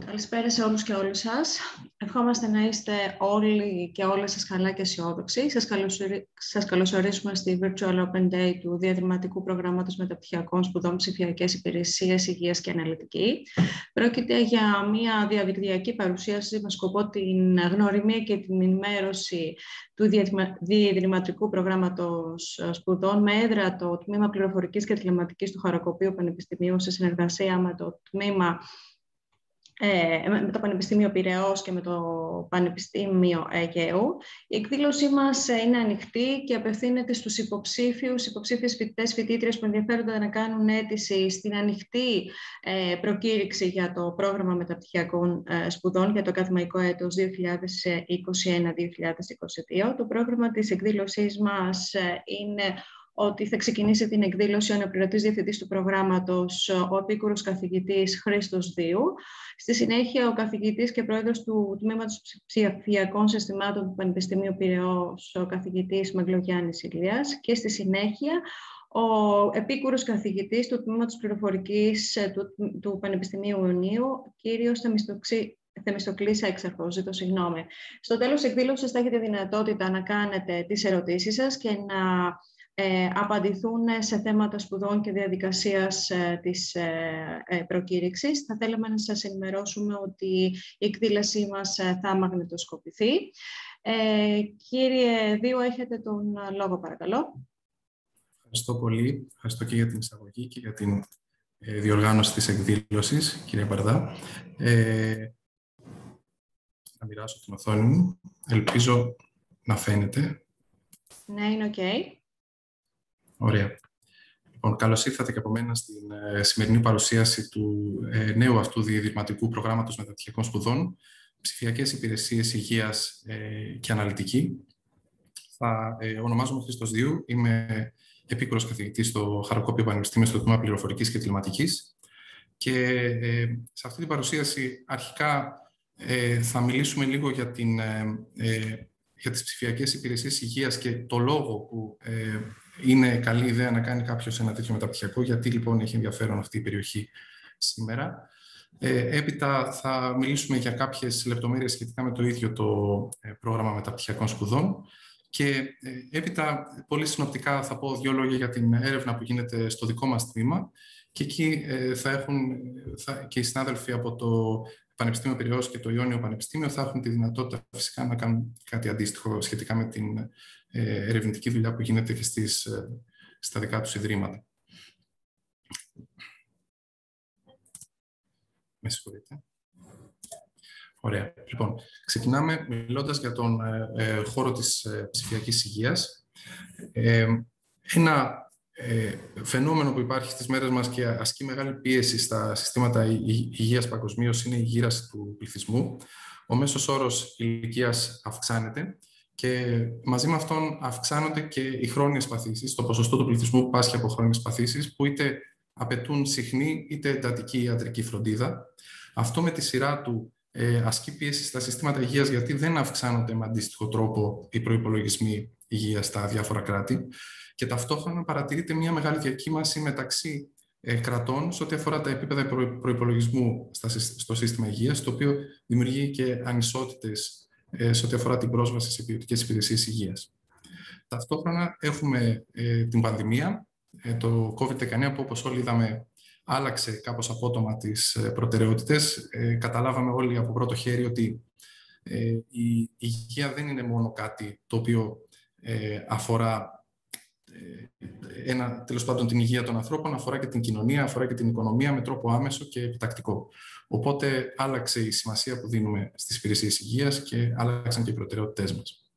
Καλησπέρα σε όλους και όλες σας. Ευχόμαστε να είστε όλοι και όλες σας καλά και αισιόδοξοι. Σας καλωσορίσουμε στη Virtual Open Day του Διαδρυματικού Προγράμματος Μεταπτυχιακών Σπουδών Ψηφιακές Υπηρεσίες Υγείας και Αναλυτική. Πρόκειται για μια διαδικτυακή παρουσίαση με σκοπό την γνωριμία και την ενημέρωση του Διαδρυματικού Προγράμματος Σπουδών με έδρα το Τμήμα Πληροφορικής και Τηλεματικής του Χαρακοπείου Πανεπιστημίου σε συνεργασία με το Τμήμα με το Πανεπιστήμιο Πειραιώς και με το Πανεπιστήμιο Αιγαίου. Η εκδήλωσή μας είναι ανοιχτή και απευθύνεται στους υποψήφιες φοιτητές, φοιτήτριες που ενδιαφέρονται να κάνουν αίτηση στην ανοιχτή προκήρυξη για το πρόγραμμα μεταπτυχιακών σπουδών για το ακαδημαϊκό έτος 2021-2022. Το πρόγραμμα της εκδήλωσής μας είναι ότι θα ξεκινήσει την εκδήλωση ο αναπληρωτής διευθυντής του προγράμματος, ο επίκουρος καθηγητής Χρήστος Δίου. Στη συνέχεια, ο καθηγητής και πρόεδρος του Τμήματος Ψηφιακών Συστημάτων του Πανεπιστημίου Πειραιώς, ο καθηγητής Μαγκλογιάννης Ηλίας. Και στη συνέχεια, ο επίκουρος καθηγητής του Τμήματος Πληροφορικής του Πανεπιστημίου Ιουνίου, κύριος Θεμιστοκλής Έξαρχος, συγγνώμη. Στο τέλος της εκδήλωσης θα έχετε δυνατότητα να κάνετε τις ερωτήσεις σας και να απαντηθούν σε θέματα σπουδών και διαδικασίας της προκήρυξης. Θα θέλαμε να σας ενημερώσουμε ότι η εκδήλωσή μας θα μαγνητοσκοπηθεί. Κύριε Δίου, έχετε τον λόγο, παρακαλώ. Ευχαριστώ πολύ. Ευχαριστώ και για την εισαγωγή και για την διοργάνωση της εκδήλωσης, κύριε Μπαρδά. Θα μοιράσω την οθόνη μου. Ελπίζω να φαίνεται. Ναι, είναι OK. Ωραία. Λοιπόν, καλώς ήρθατε και από μένα στην σημερινή παρουσίαση του νέου αυτού διαδρυματικού προγράμματος μεταπτυχιακών σπουδών, ψηφιακές υπηρεσίες υγείας και αναλυτική. Ονομάζομαι Χρήστος Δίου, είμαι επίκουρος καθηγητής στο Χαρακοπείο Πανεπιστήμιο στο Τμήμα Πληροφορικής και Τηλεματικής. Και σε αυτή την παρουσίαση αρχικά θα μιλήσουμε λίγο για τις ψηφιακές υπηρεσίες υγείας και το λόγο που είναι καλή ιδέα να κάνει κάποιος ένα τέτοιο μεταπτυχιακό, γιατί λοιπόν έχει ενδιαφέρον αυτή η περιοχή σήμερα. Έπειτα θα μιλήσουμε για κάποιες λεπτομέρειες σχετικά με το ίδιο το πρόγραμμα μεταπτυχιακών σπουδών και έπειτα πολύ συνοπτικά θα πω δύο λόγια για την έρευνα που γίνεται στο δικό μας τμήμα και εκεί θα έχουν και οι συνάδελφοι από το Πανεπιστήμιο Πειραιώς και το Ιόνιο Πανεπιστήμιο θα έχουν τη δυνατότητα φυσικά να κάνουν κάτι αντίστοιχο σχετικά με την ερευνητική δουλειά που γίνεται και στα δικά τους ιδρύματα. Με συγχωρείτε. Ωραία. Λοιπόν, ξεκινάμε μιλώντας για τον χώρο της ψηφιακής υγείας. Ένα φαινόμενο που υπάρχει στις μέρες μας και ασκεί μεγάλη πίεση στα συστήματα υγείας παγκοσμίως είναι η γύραση του πληθυσμού. Ο μέσος όρος ηλικίας αυξάνεται και μαζί με αυτόν αυξάνονται και οι χρόνιες παθήσεις, το ποσοστό του πληθυσμού που πάσχει από χρόνιες παθήσεις, που είτε απαιτούν συχνή είτε εντατική ιατρική φροντίδα. Αυτό με τη σειρά του ασκεί πίεση στα συστήματα υγείας, γιατί δεν αυξάνονται με αντίστοιχο τρόπο οι προϋπολογισμοί υγείας στα διάφορα κράτη. Και ταυτόχρονα παρατηρείται μια μεγάλη διακύμανση μεταξύ κρατών σε ό,τι αφορά τα επίπεδα προϋπολογισμού στο σύστημα υγείας, το οποίο δημιουργεί και ανισότητες σε ό,τι αφορά την πρόσβαση σε ποιοτικές υπηρεσίες υγείας. Ταυτόχρονα έχουμε την πανδημία, το COVID-19, που όπως όλοι είδαμε άλλαξε κάπως απότομα τις προτεραιότητες. Καταλάβαμε όλοι από πρώτο χέρι ότι η υγεία δεν είναι μόνο κάτι το οποίο αφορά τέλος πάντων την υγεία των ανθρώπων, αφορά και την κοινωνία, αφορά και την οικονομία με τρόπο άμεσο και επιτακτικό. Οπότε άλλαξε η σημασία που δίνουμε στις υπηρεσίες υγείας και άλλαξαν και οι προτεραιότητές μας.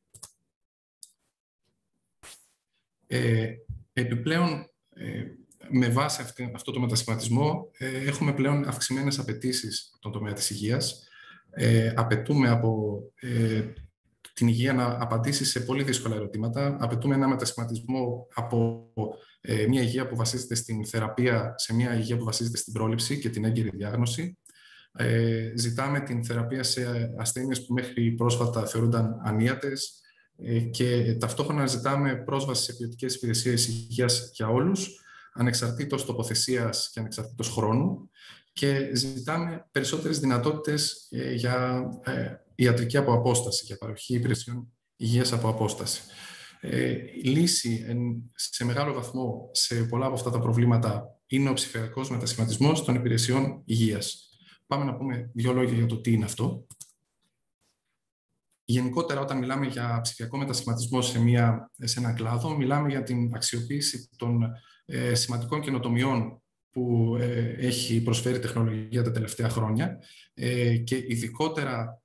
Επιπλέον, με βάση αυτό το μετασχηματισμό, έχουμε πλέον αυξημένες απαιτήσεις στον τομέα της υγείας. Απαιτούμε από την υγεία να απαντήσει σε πολύ δύσκολα ερωτήματα. Απαιτούμε ένα μετασχηματισμό από μια υγεία που βασίζεται στην θεραπεία σε μια υγεία που βασίζεται στην πρόληψη και την έγκαιρη διάγνωση. Ζητάμε την θεραπεία σε ασθένειες που μέχρι πρόσφατα θεωρούνταν ανίατες και ταυτόχρονα ζητάμε πρόσβαση σε ποιοτικές υπηρεσίες υγείας για όλους, ανεξαρτήτως τοποθεσίας και ανεξαρτήτως χρόνου. και ζητάμε περισσότερες δυνατότητες για ιατρική από απόσταση, για παροχή υπηρεσιών υγείας από απόσταση. Η λύση σε μεγάλο βαθμό σε πολλά από αυτά τα προβλήματα είναι ο ψηφιακός μετασχηματισμός των υπηρεσιών υγείας. Πάμε να πούμε δύο λόγια για το τι είναι αυτό. Γενικότερα, όταν μιλάμε για ψηφιακό μετασχηματισμό σε ένα κλάδο, μιλάμε για την αξιοποίηση των σημαντικών καινοτομιών που έχει προσφέρει η τεχνολογία τα τελευταία χρόνια και ειδικότερα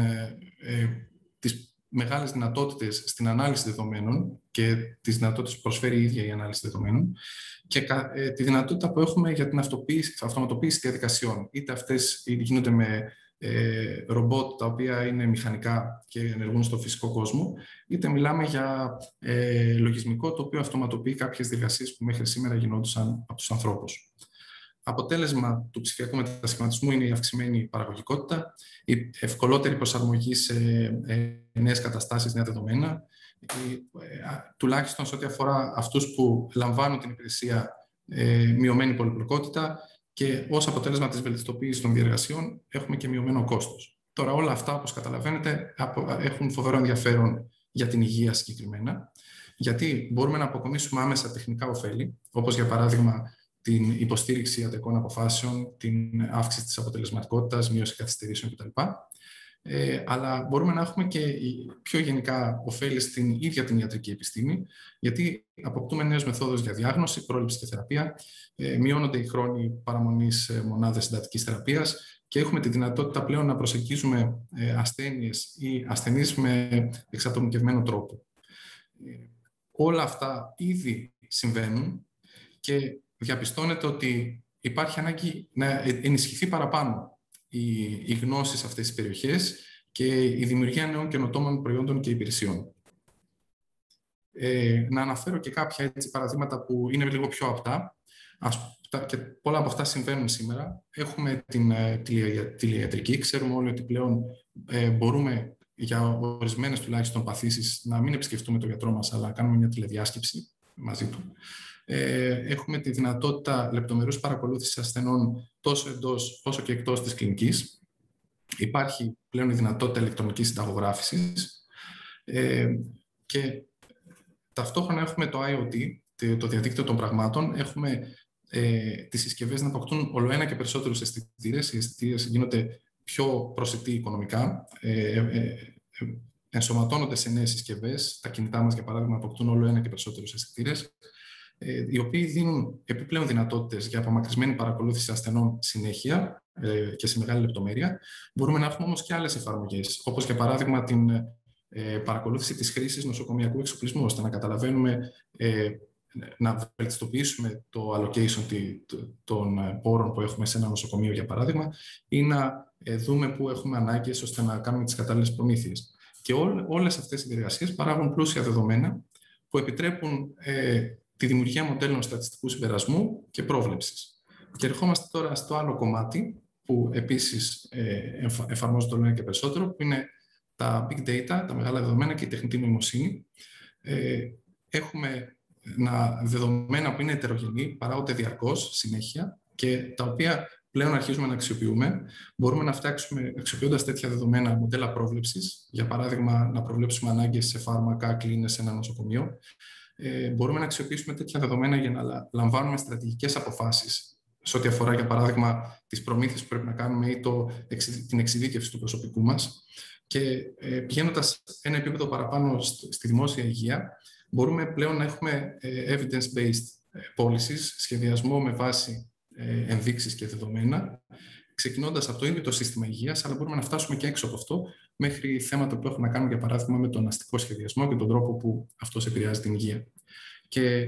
τις μεγάλες δυνατότητες στην ανάλυση δεδομένων και τις δυνατότητες που προσφέρει η ίδια η ανάλυση δεδομένων και τη δυνατότητα που έχουμε για την αυτοματοποίηση διαδικασιών. Είτε αυτές γίνονται με ρομπότ τα οποία είναι μηχανικά και ενεργούν στο φυσικό κόσμο, είτε μιλάμε για λογισμικό το οποίο αυτοματοποιεί κάποιες διεργασίες που μέχρι σήμερα γινόντουσαν από τους ανθρώπους. Αποτέλεσμα του ψηφιακού μετασχηματισμού είναι η αυξημένη παραγωγικότητα, η ευκολότερη προσαρμογή σε νέες καταστάσεις, νέα δεδομένα, τουλάχιστον σε ό,τι αφορά αυτούς που λαμβάνουν την υπηρεσία, μειωμένη πολυπλοκότητα και ως αποτέλεσμα της βελτιστοποίησης των διεργασιών έχουμε και μειωμένο κόστος. Τώρα όλα αυτά, όπως καταλαβαίνετε, έχουν φοβερό ενδιαφέρον για την υγεία συγκεκριμένα, γιατί μπορούμε να αποκομίσουμε άμεσα τεχνικά ωφέλη, όπως για παράδειγμα την υποστήριξη ιατρικών αποφάσεων, την αύξηση της αποτελεσματικότητας, μείωση καθυστερήσεων κτλ. Αλλά μπορούμε να έχουμε και πιο γενικά ωφέλη στην ίδια την ιατρική επιστήμη, γιατί αποκτούμε νέες μεθόδους για διάγνωση, πρόληψη και θεραπεία, μειώνονται οι χρόνοι παραμονής σε μονάδες συντατικής θεραπείας και έχουμε τη δυνατότητα πλέον να προσεγγίζουμε ασθένειες ή ασθενείς με εξατομικευμένο τρόπο. Όλα αυτά ήδη συμβαίνουν και διαπιστώνεται ότι υπάρχει ανάγκη να ενισχυθεί παραπάνω η γνώση σε αυτές τις περιοχές και η δημιουργία νέων καινοτόμων προϊόντων και υπηρεσιών. Να αναφέρω και κάποια παραδείγματα που είναι λίγο πιο απτά και πολλά από αυτά συμβαίνουν σήμερα. Έχουμε την τηλεϊατρική. Ξέρουμε όλοι ότι πλέον μπορούμε για ορισμένες τουλάχιστον παθήσεις να μην επισκεφτούμε τον γιατρό μας, αλλά να κάνουμε μια τηλεδιάσκεψη μαζί του. Έχουμε τη δυνατότητα λεπτομερούς παρακολούθησης ασθενών τόσο εντός όσο και εκτός της κλινικής. Υπάρχει πλέον η δυνατότητα ηλεκτρονικής συνταγογράφησης και ταυτόχρονα έχουμε το IoT, το διαδίκτυο των πραγμάτων. Έχουμε τις συσκευές να αποκτούν ολοένα και περισσότερους αισθητήρες. Οι αισθητήρες γίνονται πιο προσιτοί οικονομικά, ενσωματώνονται σε νέες συσκευές. Τα κινητά μας, για παράδειγμα, αποκτούν ολοένα και περισσότερους αισθητήρες, οι οποίοι δίνουν επιπλέον δυνατότητες για απομακρυσμένη παρακολούθηση ασθενών συνέχεια και σε μεγάλη λεπτομέρεια. Μπορούμε να έχουμε όμως και άλλες εφαρμογές, όπως για παράδειγμα την παρακολούθηση της χρήσης νοσοκομιακού εξοπλισμού, ώστε να καταλαβαίνουμε, να βελτιστοποιήσουμε το allocation των πόρων που έχουμε σε ένα νοσοκομείο, για παράδειγμα, ή να δούμε πού έχουμε ανάγκες ώστε να κάνουμε τις κατάλληλες προμήθειες. Και όλες αυτές οι διεργασίες παράγουν πλούσια δεδομένα που επιτρέπουν τη δημιουργία μοντέλων στατιστικού συμπερασμού και πρόβλεψης. Και ερχόμαστε τώρα στο άλλο κομμάτι, που επίσης εφαρμόζεται όλο ένα και περισσότερο, που είναι τα big data, τα μεγάλα δεδομένα και η τεχνητή νοημοσύνη. Έχουμε δεδομένα που είναι ετερογενή, παράγονται διαρκώς, συνέχεια, και τα οποία πλέον αρχίζουμε να αξιοποιούμε. Μπορούμε να φτιάξουμε, αξιοποιώντας τέτοια δεδομένα, μοντέλα πρόβλεψης. Για παράδειγμα, να προβλέψουμε ανάγκες σε φάρμακα, κλίνες σε ένα νοσοκομείο. Μπορούμε να αξιοποιήσουμε τέτοια δεδομένα για να λαμβάνουμε στρατηγικές αποφάσεις σε ό,τι αφορά, για παράδειγμα, τις προμήθειες που πρέπει να κάνουμε ή την εξειδίκευση του προσωπικού μας. Και πηγαίνοντας ένα επίπεδο παραπάνω στη δημόσια υγεία, μπορούμε πλέον να έχουμε evidence-based policies, σχεδιασμό με βάση ενδείξεις και δεδομένα, ξεκινώντας από το ίδιο το σύστημα υγείας, αλλά μπορούμε να φτάσουμε και έξω από αυτό, μέχρι θέματα που έχουν να κάνουν, για παράδειγμα, με τον αστικό σχεδιασμό και τον τρόπο που αυτός επηρεάζει την υγεία. Και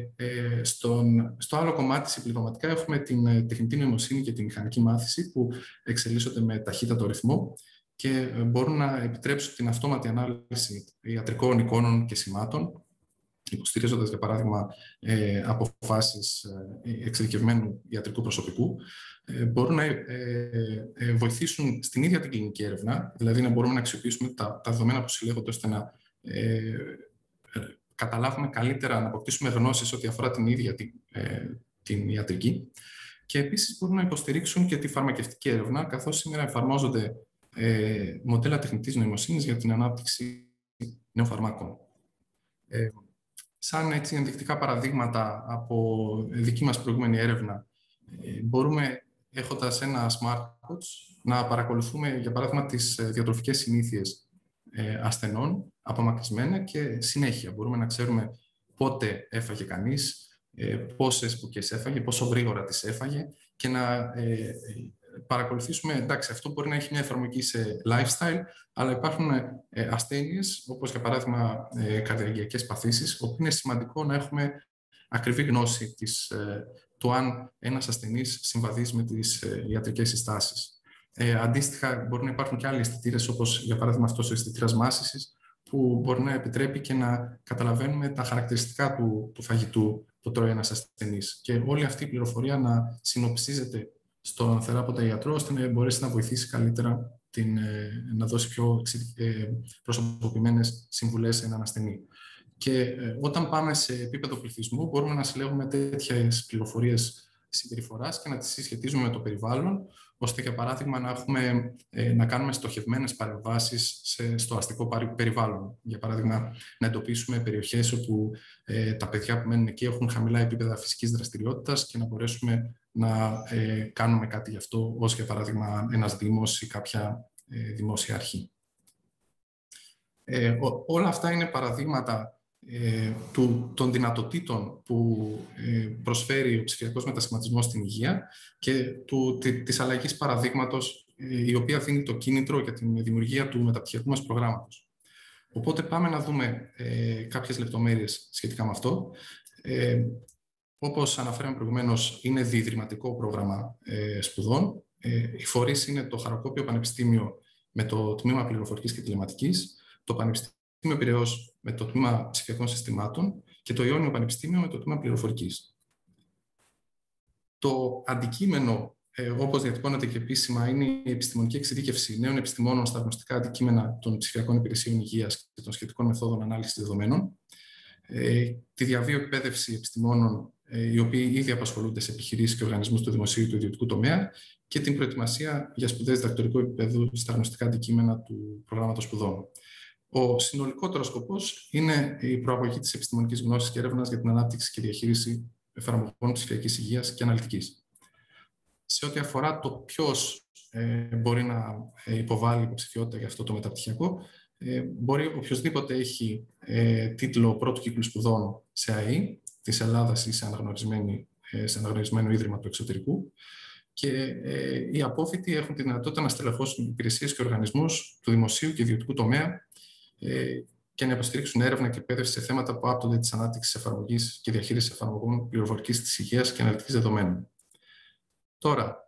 στο άλλο κομμάτι, συμπληρωματικά, έχουμε την τεχνητή νοημοσύνη και τη μηχανική μάθηση, που εξελίσσονται με ταχύτατο ρυθμό και μπορούν να επιτρέψουν την αυτόματη ανάλυση ιατρικών εικόνων και σημάτων, υποστηρίζοντας, για παράδειγμα, αποφάσεις εξειδικευμένου ιατρικού προσωπικού. Μπορούν να βοηθήσουν στην ίδια την κλινική έρευνα, δηλαδή να μπορούμε να αξιοποιήσουμε τα δεδομένα που συλλέγονται, ώστε να καταλάβουμε καλύτερα, να αποκτήσουμε γνώσεις ό,τι αφορά την ίδια την ιατρική. Και επίσης μπορούν να υποστηρίξουν και τη φαρμακευτική έρευνα, καθώς σήμερα εφαρμόζονται μοντέλα τεχνητής νοημοσύνης για την ανάπτυξη νέων φαρμάκων. Σαν έτσι ενδεικτικά παραδείγματα από δική μας προηγούμενη έρευνα, μπορούμε, έχοντας ένα smartwatch, να παρακολουθούμε, για παράδειγμα, τις διατροφικές συνήθειες ασθενών απομακρυσμένα και συνέχεια. Μπορούμε να ξέρουμε πότε έφαγε κανείς, πόσες μπουκές έφαγε, πόσο γρήγορα τις έφαγε και να παρακολουθήσουμε, εντάξει, αυτό μπορεί να έχει μια εφαρμογή σε lifestyle, αλλά υπάρχουν ασθένειες, όπως για παράδειγμα καρδιαγγειακές παθήσεις, όπου είναι σημαντικό να έχουμε ακριβή γνώση του αν ένας ασθενής συμβαδίζει με τις ιατρικές συστάσεις. Αντίστοιχα, μπορεί να υπάρχουν και άλλοι αισθητήρες, όπως για παράδειγμα αυτός ο αισθητήρας μάσησης, που μπορεί να επιτρέπει και να καταλαβαίνουμε τα χαρακτηριστικά του φαγητού που τρώει ένας ασθενής. Και όλη αυτή η πληροφορία να συνοψίζεται στον θεράποντα ιατρό, ώστε να μπορέσει να βοηθήσει καλύτερα να δώσει πιο προσωποποιημένες συμβουλές σε έναν ασθενή. Και όταν πάμε σε επίπεδο πληθυσμού, μπορούμε να συλλέγουμε τέτοιες πληροφορίες συμπεριφοράς και να τις συσχετίζουμε με το περιβάλλον, ώστε για παράδειγμα να κάνουμε στοχευμένες παρεμβάσεις στο αστικό περιβάλλον. Για παράδειγμα, να εντοπίσουμε περιοχές όπου τα παιδιά που μένουν εκεί έχουν χαμηλά επίπεδα φυσικής δραστηριότητας και να μπορέσουμε να κάνουμε κάτι γι' αυτό, ως για παράδειγμα ένας δήμος ή κάποια δημόσια αρχή. Όλα αυτά είναι παραδείγματα των δυνατοτήτων που προσφέρει ο ψηφιακός μετασχηματισμός στην υγεία και της αλλαγής παραδείγματος, η οποία δίνει το κίνητρο για την δημιουργία του μεταπτυχιακού μας προγράμματος. Οπότε πάμε να δούμε κάποιες λεπτομέρειες σχετικά με αυτό. Όπως αναφέραμε προηγουμένως, είναι διιδρυματικό πρόγραμμα σπουδών. Οι φορείς είναι το Χαροκόπιο Πανεπιστήμιο με το Τμήμα Πληροφορικής και Τηλεματικής, το Πανεπιστήμιο Πειραιώς με το Τμήμα Ψηφιακών Συστημάτων και το Ιόνιο Πανεπιστήμιο με το Τμήμα Πληροφορικής. Το αντικείμενο, όπως διατυπώνεται και επίσημα, είναι η επιστημονική εξειδίκευση νέων επιστημόνων στα γνωστικά αντικείμενα των ψηφιακών υπηρεσιών υγείας και των σχετικών μεθόδων ανάλυσης δεδομένων, τη διαβίω εκπαίδευση επιστημόνων οι οποίοι ήδη απασχολούνται σε επιχειρήσεις και οργανισμούς του δημοσίου και του ιδιωτικού τομέα και την προετοιμασία για σπουδές διδακτορικού επίπεδου στα γνωστικά αντικείμενα του προγράμματος σπουδών. Ο συνολικότερος σκοπός είναι η προαγωγή της επιστημονικής γνώσης και έρευνας για την ανάπτυξη και διαχείριση εφαρμογών ψηφιακής υγείας και αναλυτικής. Σε ό,τι αφορά το ποιος μπορεί να υποβάλει υποψηφιότητα για αυτό το μεταπτυχιακό, μπορεί οποιοδήποτε έχει τίτλο πρώτου κύκλου σπουδών σε ΑΕΗ της Ελλάδας ή σε αναγνωρισμένο ίδρυμα του εξωτερικού, και οι απόφοιτοι έχουν τη δυνατότητα να στελεχώσουν υπηρεσίες και οργανισμούς του δημοσίου και ιδιωτικού τομέα και να υποστηρίξουν έρευνα και εκπαίδευση σε θέματα που άπτονται της ανάπτυξης εφαρμογής και διαχείρισης εφαρμογών πληροφορικής της υγείας και αναλυτικής δεδομένων. Τώρα,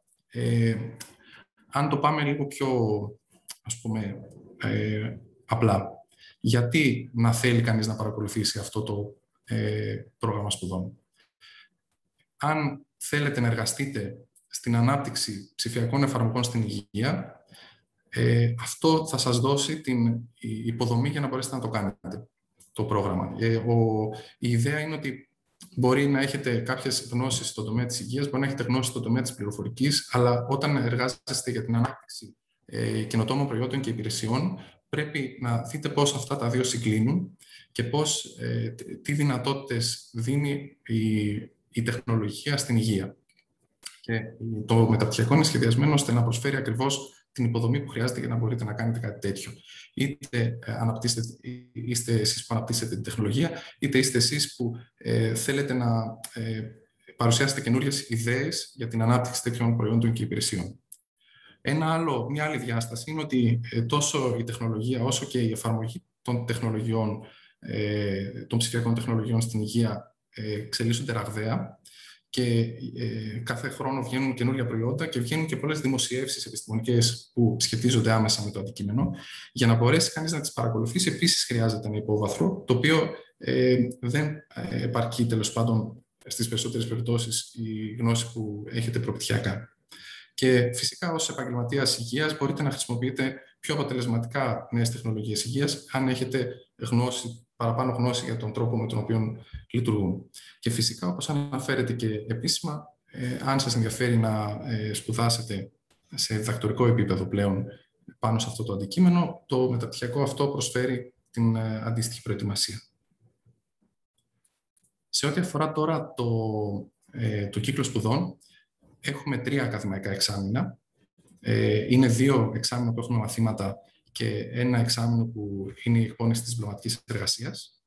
αν το πάμε λίγο πιο, ας πούμε, απλά, γιατί να θέλει κανείς να παρακολουθήσει αυτό το πρόγραμμα σπουδών? Αν θέλετε να εργαστείτε στην ανάπτυξη ψηφιακών εφαρμογών στην υγεία, αυτό θα σας δώσει την υποδομή για να μπορέσετε να το κάνετε, το πρόγραμμα. Η ιδέα είναι ότι μπορεί να έχετε κάποιες γνώσεις στον τομέα της υγείας, μπορεί να έχετε γνώσεις στον τομέα της πληροφορικής, αλλά όταν εργάζεστε για την ανάπτυξη καινοτόμων προϊόντων και υπηρεσιών, πρέπει να δείτε πώς αυτά τα δύο συγκλίνουν και τι δυνατότητες δίνει η τεχνολογία στην υγεία. Και το μεταπτυχιακό είναι σχεδιασμένο ώστε να προσφέρει ακριβώς την υποδομή που χρειάζεται για να μπορείτε να κάνετε κάτι τέτοιο. Είτε είστε εσείς που αναπτύσσετε την τεχνολογία, είτε είστε εσείς που θέλετε να παρουσιάσετε καινούριες ιδέες για την ανάπτυξη τέτοιων προϊόντων και υπηρεσιών. Μια άλλη διάσταση είναι ότι τόσο η τεχνολογία όσο και η εφαρμογή των τεχνολογιών, των ψηφιακών τεχνολογιών στην υγεία εξελίσσονται ραγδαία και κάθε χρόνο βγαίνουν καινούργια προϊόντα και βγαίνουν και πολλές δημοσιεύσεις επιστημονικές που σχετίζονται άμεσα με το αντικείμενο. Για να μπορέσει κανείς να τις παρακολουθήσει, επίσης χρειάζεται ένα υπόβαθρο, το οποίο δεν επαρκεί τέλος πάντων στις περισσότερες περιπτώσεις η γνώση που έχετε προπτυχιακά. Και φυσικά ως επαγγελματίας υγείας μπορείτε να χρησιμοποιείτε πιο αποτελεσματικά νέες τεχνολογίες υγείας αν έχετε παραπάνω γνώση για τον τρόπο με τον οποίο λειτουργούν. Και φυσικά, όπως αναφέρεται και επίσημα, Αν σας ενδιαφέρει να σπουδάσετε σε διδακτορικό επίπεδο πλέον πάνω σε αυτό το αντικείμενο, το μεταπτυχιακό αυτό προσφέρει την αντίστοιχη προετοιμασία. Σε ό,τι αφορά τώρα το κύκλο σπουδών, έχουμε 3 ακαδημαϊκά εξάμηνα. Είναι 2 εξάμηνα που έχουμε μαθήματα και 1 εξάμηνο που είναι η εκπόνηση της διπλωματικής εργασίας.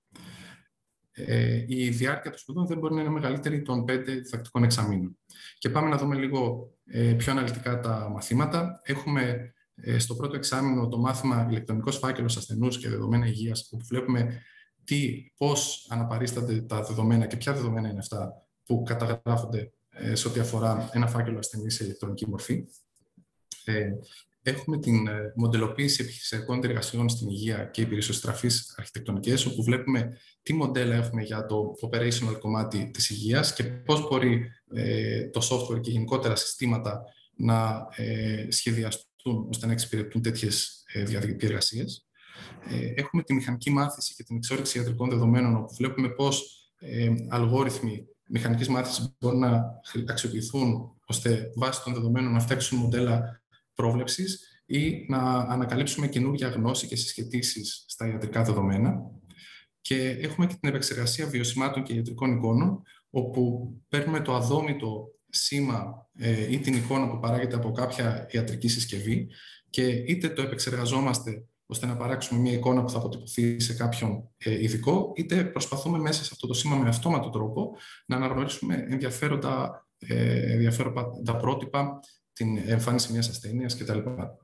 Η διάρκεια των σπουδών δεν μπορεί να είναι μεγαλύτερη των 5 διδακτικών εξαμήνων. Και πάμε να δούμε λίγο πιο αναλυτικά τα μαθήματα. Έχουμε στο πρώτο εξάμηνο το μάθημα ηλεκτρονικός φάκελος ασθενούς και δεδομένα υγείας, όπου βλέπουμε πώς αναπαρίστανται τα δεδομένα και ποια δεδομένα είναι αυτά που καταγράφονται σε ό,τι αφορά ένα φάκελο ασθενή σε ηλεκτρονική μορφή. Έχουμε την μοντελοποίηση επιχειρησιακών εργασιών στην υγεία και υπηρεσιοστραφείς αρχιτεκτονικές, όπου βλέπουμε τι μοντέλα έχουμε για το operational κομμάτι της υγείας και πώς μπορεί το software και γενικότερα συστήματα να σχεδιαστούν ώστε να εξυπηρετούν τέτοιες διαδικτυακές εργασίες. Έχουμε τη μηχανική μάθηση και την εξόρυξη ιατρικών δεδομένων, όπου βλέπουμε πώς αλγόριθμοι μηχανικής μάθησης μπορούν να αξιοποιηθούν ώστε βάσει των δεδομένων να φτιάξουν μοντέλα πρόβλεψης ή να ανακαλύψουμε καινούργια γνώση και συσχετήσεις στα ιατρικά δεδομένα. Και έχουμε και την επεξεργασία βιωσημάτων και ιατρικών εικόνων, όπου παίρνουμε το αδόμητο σήμα ή την εικόνα που παράγεται από κάποια ιατρική συσκευή και είτε το επεξεργαζόμαστε ώστε να παράξουμε μια εικόνα που θα αποτυπωθεί σε κάποιον ειδικό, είτε προσπαθούμε μέσα σε αυτό το σήμα με αυτόματο τρόπο να αναγνωρίσουμε ενδιαφέροντα πρότυπα, την εμφάνιση μιας ασθένειας κτλ.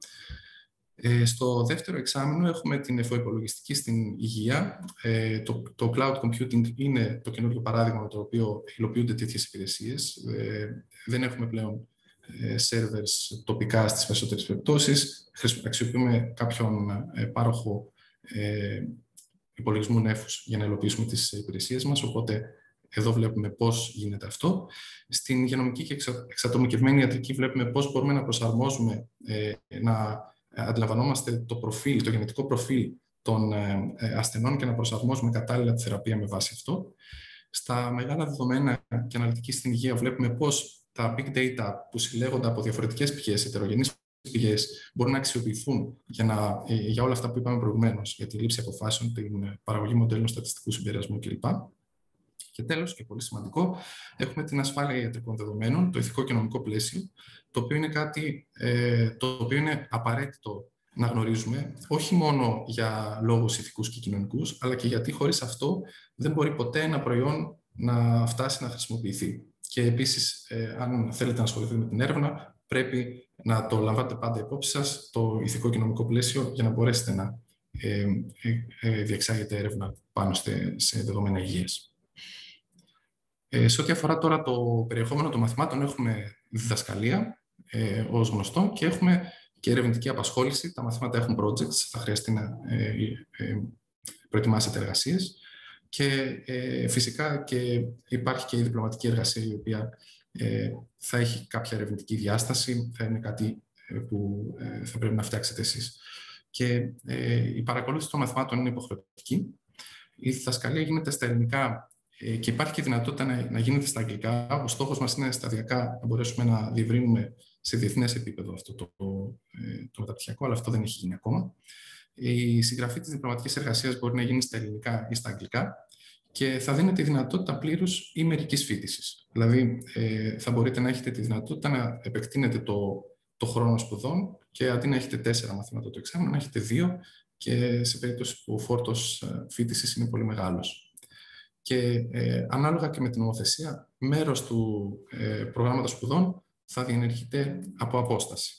Στο δεύτερο εξάμηνο έχουμε την εφοϋπολογιστική στην υγεία. Το cloud computing είναι το καινούργιο παράδειγμα με το οποίο υλοποιούνται τέτοιες υπηρεσίες. Δεν έχουμε πλέον servers τοπικά στις περισσότερες περιπτώσεις. Αξιοποιούμε κάποιον πάροχο υπολογισμού νέφους για να υλοποιήσουμε τις υπηρεσίες μας, οπότε εδώ βλέπουμε πώς γίνεται αυτό. Στην υγειονομική και εξατομικευμένη ιατρική βλέπουμε πώς μπορούμε να προσαρμόζουμε, να αντιλαμβανόμαστε το γενετικό προφίλ των ασθενών και να προσαρμόζουμε κατάλληλα τη θεραπεία με βάση αυτό. Στα μεγάλα δεδομένα και αναλυτική στην υγεία βλέπουμε πώς τα big data που συλλέγονται από διαφορετικές πηγές, ετερογενείς πηγές, μπορούν να αξιοποιηθούν για όλα αυτά που είπαμε προηγουμένως, για τη λήψη αποφάσεων, την παραγωγή μοντέλων στατιστικού συμπερασμού κλπ. Και τέλος, και πολύ σημαντικό, έχουμε την ασφάλεια ιατρικών δεδομένων, το ηθικό και νομικό πλαίσιο, το οποίο είναι κάτι το οποίο είναι απαραίτητο να γνωρίζουμε, όχι μόνο για λόγους ηθικούς και κοινωνικούς, αλλά και γιατί χωρίς αυτό δεν μπορεί ποτέ ένα προϊόν να φτάσει να χρησιμοποιηθεί. Και επίσης, αν θέλετε να ασχοληθείτε με την έρευνα, πρέπει να το λαμβάνετε πάντα υπόψη σας το ηθικό και νομικό πλαίσιο για να μπορέσετε να διεξάγετε έρευνα πάνω σε δεδομένα υγείας. Σε ό,τι αφορά τώρα το περιεχόμενο των μαθημάτων, έχουμε διδασκαλία ως γνωστό και έχουμε και ερευνητική απασχόληση. Τα μαθήματα έχουν projects, θα χρειαστεί να προετοιμάσετε εργασίες. Και φυσικά και υπάρχει και η διπλωματική εργασία, η οποία θα έχει κάποια ερευνητική διάσταση, θα είναι κάτι που θα πρέπει να φτιάξετε εσείς. Και η παρακολούθηση των μαθημάτων είναι υποχρεωτική. Η διδασκαλία γίνεται στα ελληνικά και υπάρχει και δυνατότητα να γίνεται στα αγγλικά. Ο στόχος μας είναι σταδιακά να μπορέσουμε να διευρύνουμε σε διεθνές επίπεδο αυτό το μεταπτυχιακό, αλλά αυτό δεν έχει γίνει ακόμα. Η συγγραφή της διπλωματικής εργασίας μπορεί να γίνει στα ελληνικά ή στα αγγλικά και θα δίνεται η δυνατότητα πλήρους ή μερικής φοιτησης. Δηλαδή, θα μπορείτε να έχετε τη δυνατότητα να επεκτείνετε το χρόνο σπουδών και αντί να έχετε 4 μαθήματα το εξάμηνο, να έχετε 2 και σε περίπτωση που ο φόρτος φοιτησης είναι πολύ μεγάλος. Και ανάλογα και με την νομοθεσία, μέρος του προγράμματος σπουδών θα διενεργείται από απόσταση.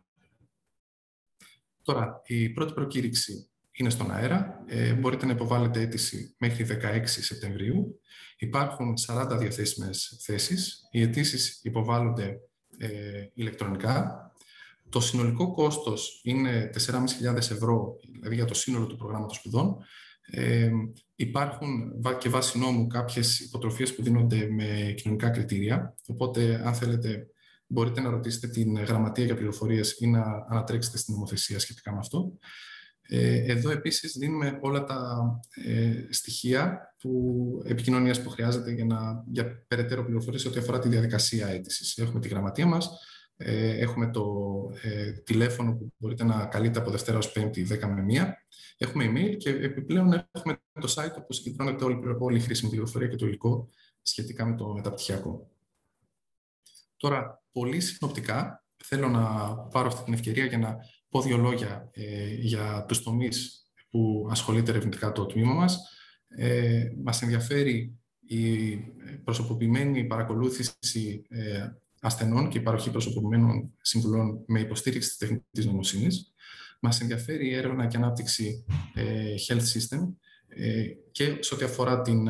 Τώρα, η πρώτη προκήρυξη είναι στον αέρα. Μπορείτε να υποβάλλετε αίτηση μέχρι 16 Σεπτεμβρίου. Υπάρχουν 40 διαθέσιμες θέσεις. Οι αιτήσεις υποβάλλονται ηλεκτρονικά. Το συνολικό κόστος είναι 4.500 ευρώ, δηλαδή για το σύνολο του προγράμματος σπουδών. Υπάρχουν και βάσει νόμου κάποιες υποτροφίες που δίνονται με κοινωνικά κριτήρια. Οπότε, αν θέλετε, μπορείτε να ρωτήσετε την γραμματεία για πληροφορίες ή να ανατρέξετε στην νομοθεσία σχετικά με αυτό. Εδώ επίσης δίνουμε όλα τα στοιχεία επικοινωνίας που χρειάζεται για περαιτέρω πληροφορίες ό,τι αφορά τη διαδικασία αίτησης. Έχουμε τη γραμματεία μας, έχουμε το τηλέφωνο που μπορείτε να καλείτε από Δευτέρα ως Πέμπτη 10 με 1, έχουμε email και επιπλέον έχουμε το site όπου συγκεντρώνεται όλη η χρήσιμη πληροφορία και το υλικό σχετικά με το μεταπτυχιακό. Τώρα, πολύ συνοπτικά, θέλω να πάρω αυτή την ευκαιρία για να πω 2 λόγια για τους τομείς που ασχολείται ερευνητικά το τμήμα μας. Μας ενδιαφέρει η προσωποποιημένη παρακολούθηση ασθενών και η παροχή προσωποποιημένων συμβουλών με υποστήριξη της τεχνητής νοημοσύνης. Μας ενδιαφέρει η έρευνα και ανάπτυξη health system και σε ό,τι αφορά την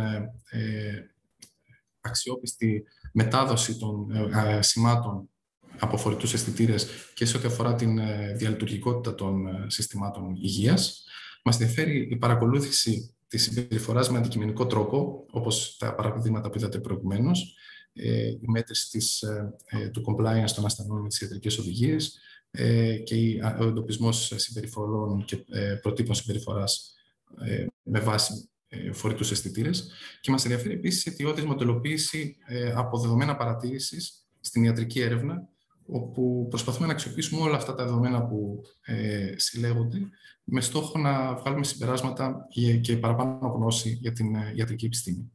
αξιόπιστη μετάδοση των σημάτων από φορητούς αισθητήρες και σε ό,τι αφορά την διαλειτουργικότητα των συστημάτων υγείας. Μας ενδιαφέρει η παρακολούθηση της συμπεριφοράς με αντικειμενικό τρόπο, όπως τα παραδείγματα που είδατε προηγουμένως, η μέτρηση του compliance των ασθενών με τις ιατρικές οδηγίες και ο εντοπισμός συμπεριφορών και προτύπων συμπεριφοράς με βάση φορητούς αισθητήρες. Και μας ενδιαφέρει επίσης η αιτιώδης μοντελοποίηση από δεδομένα παρατήρησης στην ιατρική έρευνα, όπου προσπαθούμε να αξιοποιήσουμε όλα αυτά τα δεδομένα που συλλέγονται με στόχο να βγάλουμε συμπεράσματα και παραπάνω γνώση για την ιατρική επιστήμη.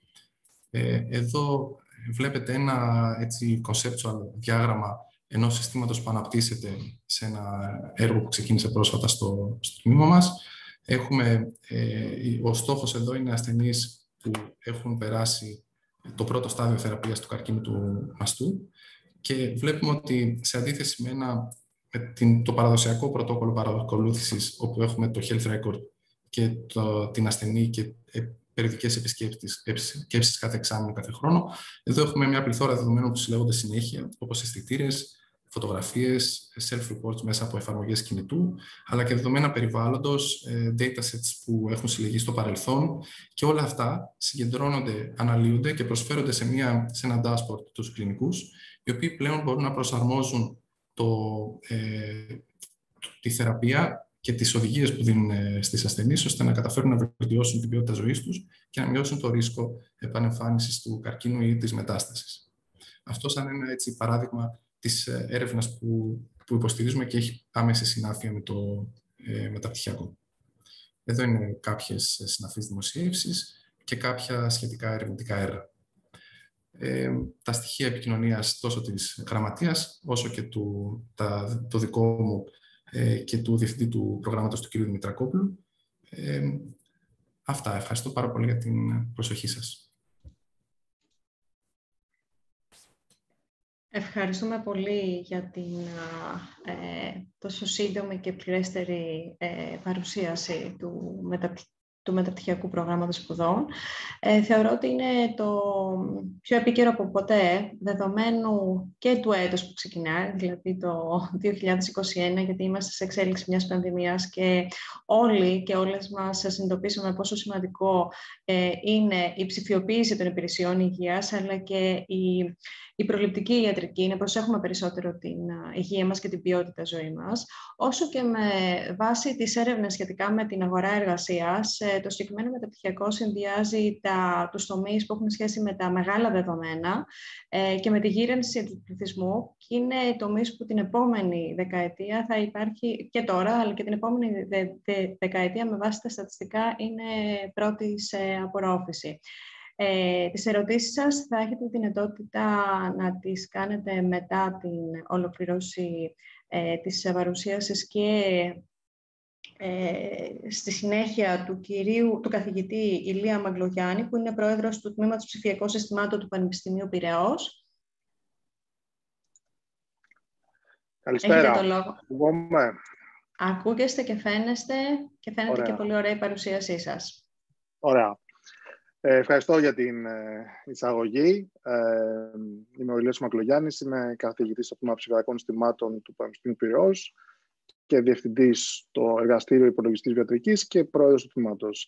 Εδώ βλέπετε ένα έτσι conceptual διάγραμμα ενός συστήματος που αναπτύσσεται σε ένα έργο που ξεκίνησε πρόσφατα στο τμήμα μας. Ο στόχος εδώ είναι ασθενείς που έχουν περάσει το πρώτο στάδιο θεραπείας του καρκίνου του μαστού και βλέπουμε ότι σε αντίθεση με το παραδοσιακό πρωτόκολλο παρακολούθησης, όπου έχουμε το health record και την ασθενή και περιοδικές επισκέψεις κάθε εξάμηνο, κάθε χρόνο, εδώ έχουμε μια πληθώρα δεδομένων που συλλέγονται συνέχεια, όπως αισθητήρες, φωτογραφίες, self-reports μέσα από εφαρμογές κινητού, αλλά και δεδομένα περιβάλλοντος, datasets που έχουν συλλεγεί στο παρελθόν και όλα αυτά συγκεντρώνονται, αναλύονται και προσφέρονται σε ένα dashboard τους κλινικούς, οι οποίοι πλέον μπορούν να προσαρμόζουν τη θεραπεία και τις οδηγίες που δίνουν στις ασθενείς, ώστε να καταφέρουν να βελτιώσουν την ποιότητα ζωής τους και να μειώσουν το ρίσκο επανεμφάνισης του καρκίνου ή της μετάστασης. Αυτό σαν ένα έτσι παράδειγμα της έρευνας που υποστηρίζουμε και έχει άμεση συνάφεια με το μεταπτυχιακό. Εδώ είναι κάποιες συναφείς δημοσιεύσεις και κάποια σχετικά ερευνητικά έργα. Τα στοιχεία επικοινωνίας τόσο της γραμματείας, όσο και το δικό μου και του διευθυντή του προγράμματος του κ. Δημητρακόπουλου. Αυτά. Ευχαριστώ πάρα πολύ για την προσοχή σας. Ευχαριστούμε πολύ για την τόσο σύντομη και πληρέστερη παρουσίαση του μεταπτυχιακού προγράμματος σπουδών. Θεωρώ ότι είναι το πιο επίκαιρο από ποτέ, δεδομένου και του έτους που ξεκινάει, δηλαδή το 2021, γιατί είμαστε σε εξέλιξη μιας πανδημίας και όλοι και όλες μας συνειδητοποίησαμε πόσο σημαντικό είναι η ψηφιοποίηση των υπηρεσιών υγείας, αλλά και η προληπτική ιατρική, να προσέχουμε περισσότερο την υγεία μας και την ποιότητα ζωής μας, όσο και με βάση τις έρευνες σχετικά με την αγορά εργασίας. Το συγκεκριμένο μεταπτυχιακό συνδυάζει τους τομείς που έχουν σχέση με τα μεγάλα δεδομένα και με τη γύρανση του πληθυσμού, και είναι τομείς που την επόμενη δεκαετία θα υπάρχει και τώρα, αλλά και την επόμενη δεκαετία με βάση τα στατιστικά είναι πρώτη σε απορρόφηση. Τις ερωτήσεις σας θα έχετε τη δυνατότητα να τις κάνετε μετά την ολοκληρώση της παρουσίασης και στη συνέχεια του καθηγητή Ηλία Μαγκλογιάννη, που είναι πρόεδρος του Τμήματος Ψηφιακών Συστημάτων του Πανεπιστημίου Πειραιώς. Καλησπέρα. Έχετε το λόγο. Ακούγεστε και φαίνεστε και φαίνεται και πολύ ωραία η παρουσίασή σας. Ωραία. Ευχαριστώ για την εισαγωγή. Είμαι ο Ηλίας Μαγκλογιάννης, είμαι καθηγητής στο Τμήμα Ψηφιακών Συστημάτων του Πανεπιστημίου Πειραιώς και διευθυντής στο Εργαστήριο Υπολογιστής Βιατρικής και πρόεδρος του τμήματος.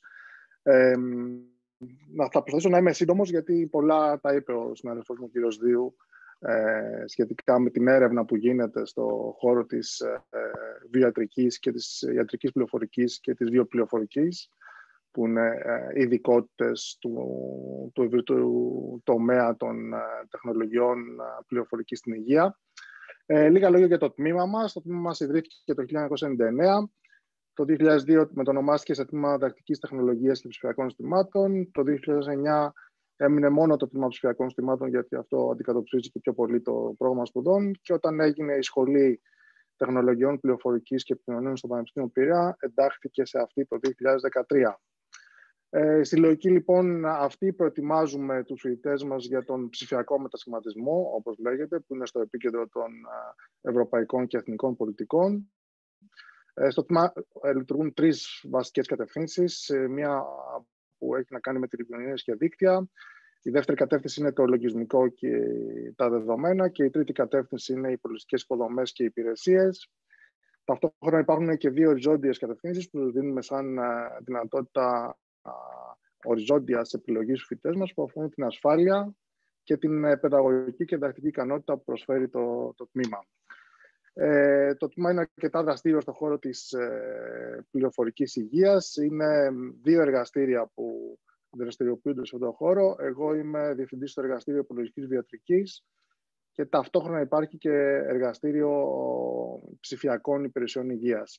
Θα προσπαθήσω να είμαι σύντομος, γιατί πολλά τα είπε ο συνάδελφος μου, ο κ. Δίου, σχετικά με την έρευνα που γίνεται στο χώρο της βιοιατρικής και της ιατρικής πληροφορικής και της βιοπληροφορικής, που είναι ειδικότητες του ευρύτερου τομέα των τεχνολογιών πληροφορικής στην υγεία. Λίγα λόγια για το τμήμα μας. Το τμήμα μας ιδρύθηκε το 1999. Το 2002 μετονομάστηκε σε τμήμα διδακτικής τεχνολογίας και ψηφιακών συστημάτων. Το 2009 έμεινε μόνο το τμήμα ψηφιακών συστημάτων, γιατί αυτό αντικατοπτρίζει και πιο πολύ το πρόγραμμα σπουδών. Και όταν έγινε η Σχολή Τεχνολογιών Πληροφορικής και Επικοινωνίων στο Πανεπιστήμιο Πειραιά, εντάχθηκε σε αυτή το 2013. Στη λογική λοιπόν αυτή προετοιμάζουμε τους φοιτητές μας για τον ψηφιακό μετασχηματισμό, όπως λέγεται, που είναι στο επίκεντρο των ευρωπαϊκών και εθνικών πολιτικών. Στο τμήμα λειτουργούν 3 βασικές κατευθύνσεις. Μία που έχει να κάνει με τηλεπικοινωνίες και δίκτυα. Η δεύτερη κατεύθυνση είναι το λογισμικό και τα δεδομένα. Και η τρίτη κατεύθυνση είναι οι πολιτιστικές υποδομές και οι υπηρεσίες. Ταυτόχρονα υπάρχουν και 2 οριζόντιες κατευθύνσεις που δίνουμε σαν δυνατότητα οριζόντιας επιλογής στους φοιτητές μας, που αφορούν την ασφάλεια και την παιδαγωγική και διδακτική ικανότητα που προσφέρει το τμήμα. Το τμήμα είναι αρκετά δραστήριο στον χώρο της πληροφορικής υγείας. Είναι 2 εργαστήρια που δραστηριοποιούνται σε αυτόν τον χώρο. Εγώ είμαι διευθυντής στο εργαστήριο υπολογιστικής βιατρικής και ταυτόχρονα υπάρχει και εργαστήριο ψηφιακών υπηρεσιών υγείας.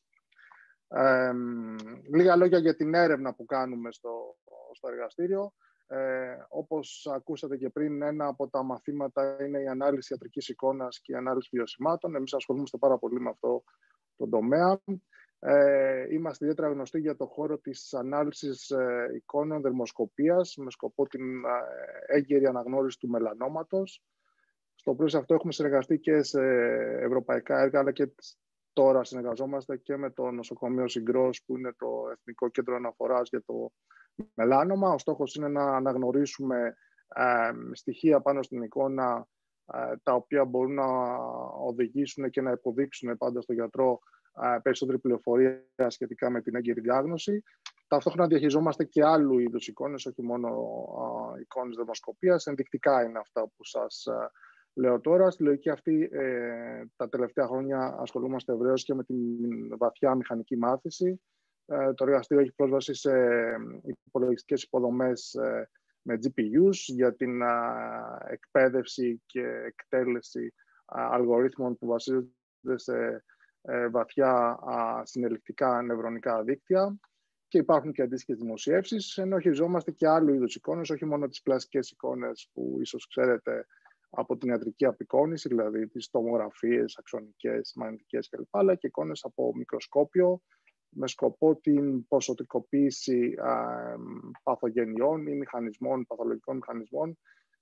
Λίγα λόγια για την έρευνα που κάνουμε στο εργαστήριο. Όπως ακούσατε και πριν, ένα από τα μαθήματα είναι η ανάλυση ιατρικής εικόνας και η ανάλυση βιωσημάτων. Εμείς ασχολούμαστε πάρα πολύ με αυτό το τομέα. Είμαστε ιδιαίτερα γνωστοί για το χώρο της ανάλυσης εικόνων δερμοσκοπίας με σκοπό την έγκαιρη αναγνώριση του μελανόματος. Στο πλαίσιο αυτό έχουμε συνεργαστεί και σε ευρωπαϊκά έργα, αλλά και τώρα συνεργαζόμαστε και με το νοσοκομείο Συγκρός, που είναι το Εθνικό Κέντρο Αναφοράς για το μελάνομα. Ο στόχος είναι να αναγνωρίσουμε στοιχεία πάνω στην εικόνα, τα οποία μπορούν να οδηγήσουν και να υποδείξουν πάντα στον γιατρό περισσότερη πληροφορία σχετικά με την έγκαιρη διάγνωση. Ταυτόχρονα διαχειριζόμαστε και άλλου είδους εικόνες, όχι μόνο εικόνες δερμοσκοπίας. Ενδεικτικά είναι αυτά που σας λέω τώρα. Στη λογική αυτή, τα τελευταία χρόνια ασχολούμαστε ευρέως και με την βαθιά μηχανική μάθηση. Το εργαστήριο έχει πρόσβαση σε υπολογιστικές υποδομές με GPUs για την εκπαίδευση και εκτέλεση αλγορίθμων που βασίζονται σε βαθιά συνελεκτικά νευρονικά δίκτυα, και υπάρχουν και αντίστοιχες δημοσιεύσεις, ενώ χειριζόμαστε και άλλου είδους εικόνες, όχι μόνο τις κλασικές εικόνες που ίσως ξέρετε από την ιατρική απεικόνηση, δηλαδή τις τομογραφίες, αξονικές, μαγνητικές κλπ., αλλά και εικόνες από μικροσκόπιο, με σκοπό την ποσοτικοποίηση παθογενειών ή μηχανισμών, παθολογικών μηχανισμών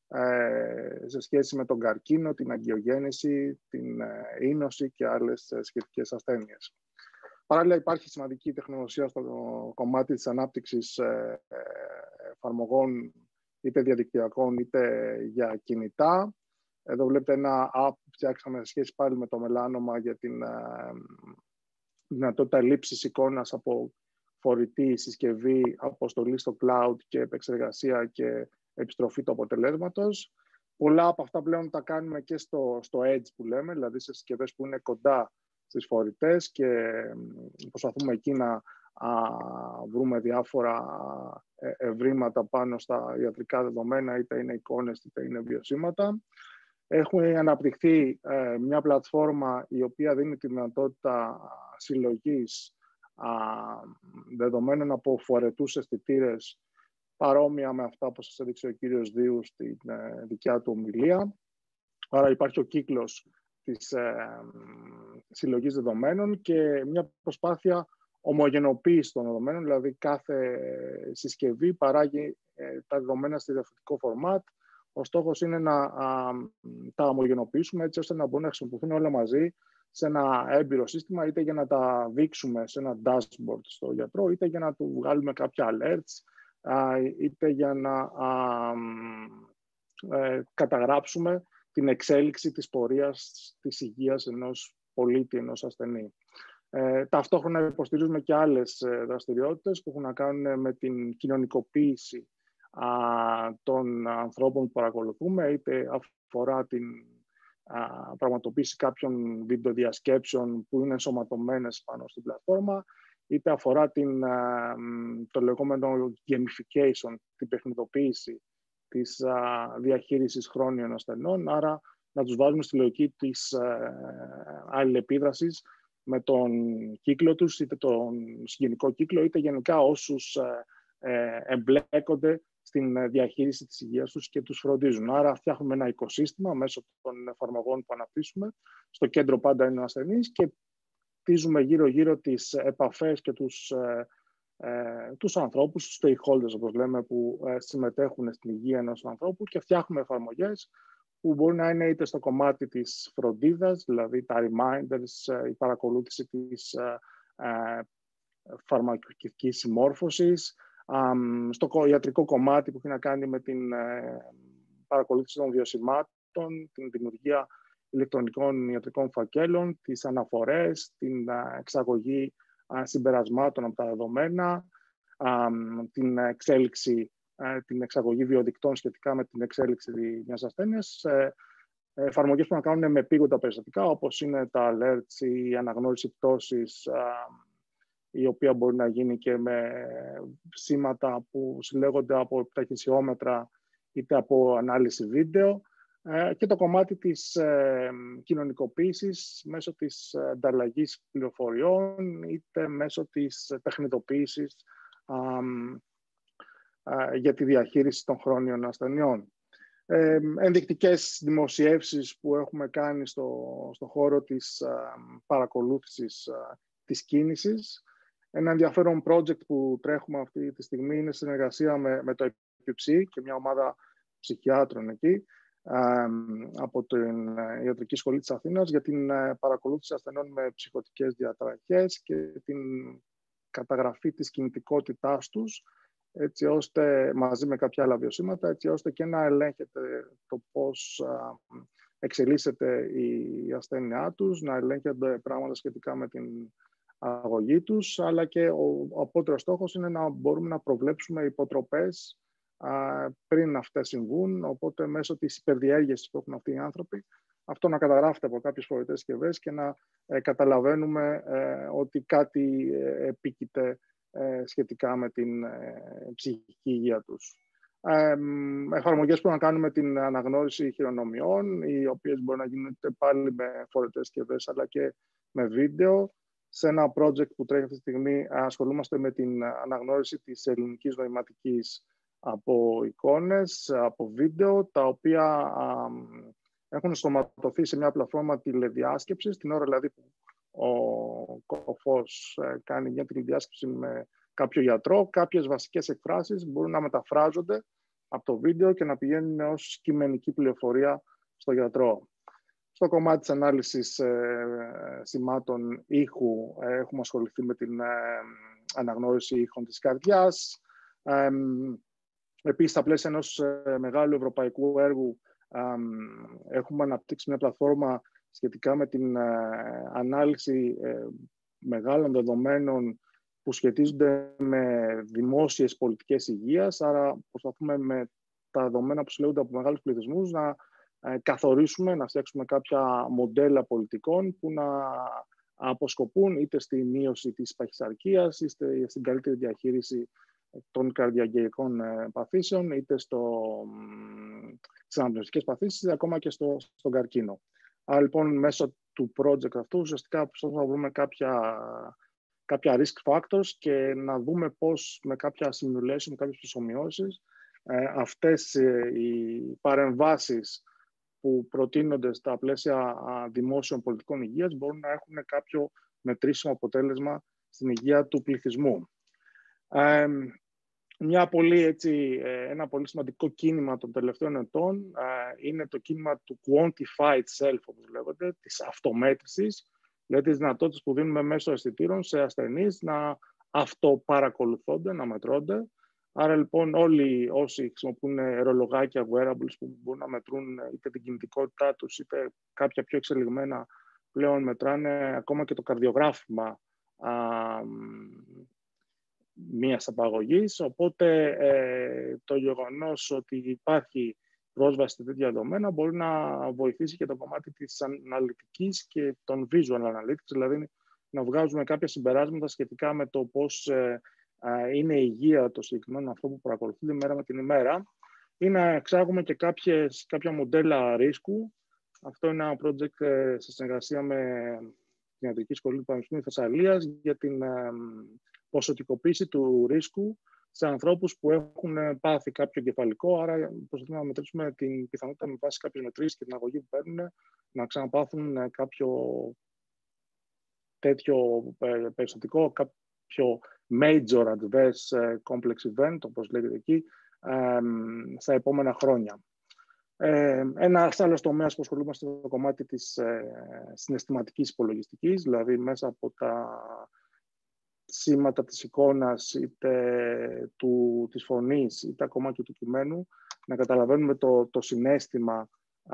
σε σχέση με τον καρκίνο, την αγκιογέννηση, την ίνωση και άλλες σχετικές ασθένειες. Παράλληλα, υπάρχει σημαντική τεχνογνωσία στο κομμάτι της ανάπτυξης εφαρμογών είτε διαδικτυακών είτε για κινητά. Εδώ βλέπετε ένα app που φτιάξαμε σε σχέση πάλι με το μελάνομα για την δυνατότητα λήψης εικόνας από φορητή συσκευή, αποστολή στο cloud και επεξεργασία και επιστροφή του αποτελέσματος. Πολλά από αυτά πλέον τα κάνουμε και στο edge που λέμε, δηλαδή σε συσκευές που είναι κοντά στις φορητές, και προσπαθούμε εκεί να βρούμε διάφορα ευρήματα πάνω στα ιατρικά δεδομένα, είτε είναι εικόνες είτε είναι βιωσήματα. Έχουμε αναπτυχθεί μια πλατφόρμα η οποία δίνει τη δυνατότητα συλλογής δεδομένων από φορετούς αισθητήρες, παρόμοια με αυτά που σας έδειξε ο κύριος Δίου στην δικιά του ομιλία. Άρα υπάρχει ο κύκλος της συλλογής δεδομένων και μια προσπάθεια ομογενοποίησης των δεδομένων, δηλαδή κάθε συσκευή παράγει τα δεδομένα σε διαφορετικό format. Ο στόχος είναι να τα ομογενοποιήσουμε έτσι ώστε να μπορούν να χρησιμοποιηθούν όλα μαζί σε ένα έμπειρο σύστημα, είτε για να τα δείξουμε σε ένα dashboard στο γιατρό, είτε για να του βγάλουμε κάποια alerts, είτε για να καταγράψουμε την εξέλιξη της πορείας της υγείας ενός πολίτη, ενός ασθενή. Ταυτόχρονα υποστηρίζουμε και άλλες δραστηριότητες που έχουν να κάνουν με την κοινωνικοποίηση των ανθρώπων που παρακολουθούμε, είτε αφορά την πραγματοποίηση κάποιων βιντεοδιασκέψεων που είναι ενσωματωμένες πάνω στην πλατφόρμα, είτε αφορά το λεγόμενο gamification, την παιχνιδοποίηση της διαχείρισης χρόνιων ασθενών, άρα να τους βάζουμε στη λογική της αλληλεπίδρασης με τον κύκλο τους, είτε τον συγγενικό κύκλο, είτε γενικά όσους εμπλέκονται στην διαχείριση της υγείας τους και τους φροντίζουν. Άρα φτιάχνουμε ένα οικοσύστημα μέσω των εφαρμογών που αναπτύσσουμε. Στο κέντρο πάντα είναι ο ασθενής και χτίζουμε γύρω-γύρω τις επαφές και τους ανθρώπους, τους stakeholders, όπως λέμε, που συμμετέχουν στην υγεία ενός ανθρώπου, και φτιάχνουμε εφαρμογές που μπορεί να είναι είτε στο κομμάτι της φροντίδας, δηλαδή τα reminders, η παρακολούθηση της φαρμακευτικής συμμόρφωσης, στο ιατρικό κομμάτι που έχει να κάνει με την παρακολούθηση των βιωσιμάτων, την δημιουργία ηλεκτρονικών ιατρικών φακέλων, τις αναφορές, την εξαγωγή συμπερασμάτων από τα δεδομένα, την εξαγωγή βιοδικτών σχετικά με την εξέλιξη μιας ασθένειας, εφαρμογές που να κάνουν με επίγοντα περιστατικά, όπως είναι τα alerts, η αναγνώριση πτώσης, η οποία μπορεί να γίνει και με σήματα που συλλέγονται από ταχυσιόμετρα είτε από ανάλυση βίντεο, και το κομμάτι της κοινωνικοποίησης μέσω της ανταλλαγής πληροφοριών είτε μέσω της παιχνιδοποίησης για τη διαχείριση των χρόνιων ασθενειών. Ενδεικτικές δημοσιεύσεις που έχουμε κάνει στο χώρο της παρακολούθησης της κίνησης. Ένα ενδιαφέρον project που τρέχουμε αυτή τη στιγμή είναι συνεργασία με το ΕΠΙΨΗ και μια ομάδα ψυχιάτρων εκεί, από την Ιατρική Σχολή της Αθήνας, για την παρακολούθηση ασθενών με ψυχωτικές διαταραχές και την καταγραφή της κινητικότητάς τους, έτσι ώστε, μαζί με κάποια άλλα βιωσήματα, έτσι ώστε και να ελέγχεται το πώς εξελίσσεται η ασθένειά τους, να ελέγχονται πράγματα σχετικά με την αγωγή τους, αλλά και ο απότερος στόχος είναι να μπορούμε να προβλέψουμε υποτροπές πριν αυτές συμβούν, οπότε μέσω της υπερδιέργειας που έχουν αυτοί οι άνθρωποι, αυτό να καταγράφεται από κάποιες φορητές συσκευές και να καταλαβαίνουμε ότι κάτι επίκειται σχετικά με την ψυχική υγεία τους. Εφαρμογές που να κάνουμε την αναγνώριση χειρονομιών, οι οποίες μπορεί να γίνονται πάλι με φορητές συσκευές αλλά και με βίντεο. Σε ένα project που τρέχει αυτή τη στιγμή ασχολούμαστε με την αναγνώριση της ελληνικής νοηματικής από εικόνες, από βίντεο, τα οποία έχουν στοματωθεί σε μια πλατφόρμα τηλεδιάσκεψης, την ώρα δηλαδή που ο κοφός κάνει μια τηλεδιάσκεψη με κάποιο γιατρό, κάποιες βασικές εκφράσεις μπορούν να μεταφράζονται από το βίντεο και να πηγαίνουν ως κειμενική πληροφορία στο γιατρό. Στο κομμάτι της ανάλυσης σημάτων ήχου έχουμε ασχοληθεί με την αναγνώριση ήχων της καρδιάς. Επίσης, στα πλαίσια ενός μεγάλου ευρωπαϊκού έργου έχουμε αναπτύξει μια πλατφόρμα σχετικά με την ανάλυση μεγάλων δεδομένων που σχετίζονται με δημόσιες πολιτικές υγείας. Άρα προσπαθούμε με τα δεδομένα που συλλέγονται από μεγάλους πληθυσμούς να καθορίσουμε, να φτιάξουμε κάποια μοντέλα πολιτικών που να αποσκοπούν είτε στη μείωση της παχυσαρκίας, είτε στην καλύτερη διαχείριση των καρδιαγγεϊκών παθήσεων, είτε στις αναπνευστικές παθήσεις, ακόμα και στον καρκίνο. Άρα λοιπόν μέσω του project αυτού ουσιαστικά προσπαθούμε να βρούμε κάποια risk factors και να δούμε πώς με κάποια simulation, με κάποιες προσομοιώσεις, αυτές οι παρεμβάσεις που προτείνονται στα πλαίσια δημόσιων πολιτικών υγείας μπορούν να έχουν κάποιο μετρήσιμο αποτέλεσμα στην υγεία του πληθυσμού. Ένα πολύ σημαντικό κίνημα των τελευταίων ετών είναι το κίνημα του quantified self, όπως λέγονται, της αυτομέτρησης, δηλαδή τις δυνατότητες που δίνουμε μέσω αισθητήρων σε ασθενείς να αυτοπαρακολουθώνται, να μετρώνται. Άρα λοιπόν όλοι όσοι χρησιμοποιούν ρολογάκια, wearables που μπορούν να μετρούν είτε την κινητικότητά τους είτε κάποια πιο εξελιγμένα πλέον μετράνε ακόμα και το καρδιογράφημα μιας απαγωγής. Οπότε το γεγονός ότι υπάρχει πρόσβαση σε τέτοια δεδομένα μπορεί να βοηθήσει και το κομμάτι της αναλυτικής και των visual analytics, δηλαδή να βγάζουμε κάποια συμπεράσματα σχετικά με το πώς είναι η υγεία των συγκεκριμένων ανθρώπων που παρακολουθούνται μέρα με την ημέρα, ή να εξάγουμε και κάποια μοντέλα ρίσκου. Αυτό είναι ένα project σε συνεργασία με την Ιατρική Σχολή του Πανεπιστημίου Θεσσαλίας για την ποσοτικοποίηση του ρίσκου σε ανθρώπους που έχουν πάθει κάποιο εγκεφαλικό. Άρα, προσπαθούμε να μετρήσουμε την πιθανότητα με βάση κάποιες μετρήσεις και την αγωγή που παίρνουν να ξαναπάθουν κάποιο τέτοιο περιστατικό, κάποιο major adverse complex event, όπως λέγεται εκεί, στα επόμενα χρόνια. Ένα άλλο τομέα που ασχολούμαστε στο κομμάτι της συναισθηματικής υπολογιστικής, δηλαδή μέσα από τα σήματα της εικόνας, είτε της φωνής, είτε ακόμα και του κειμένου, να καταλαβαίνουμε το συναίσθημα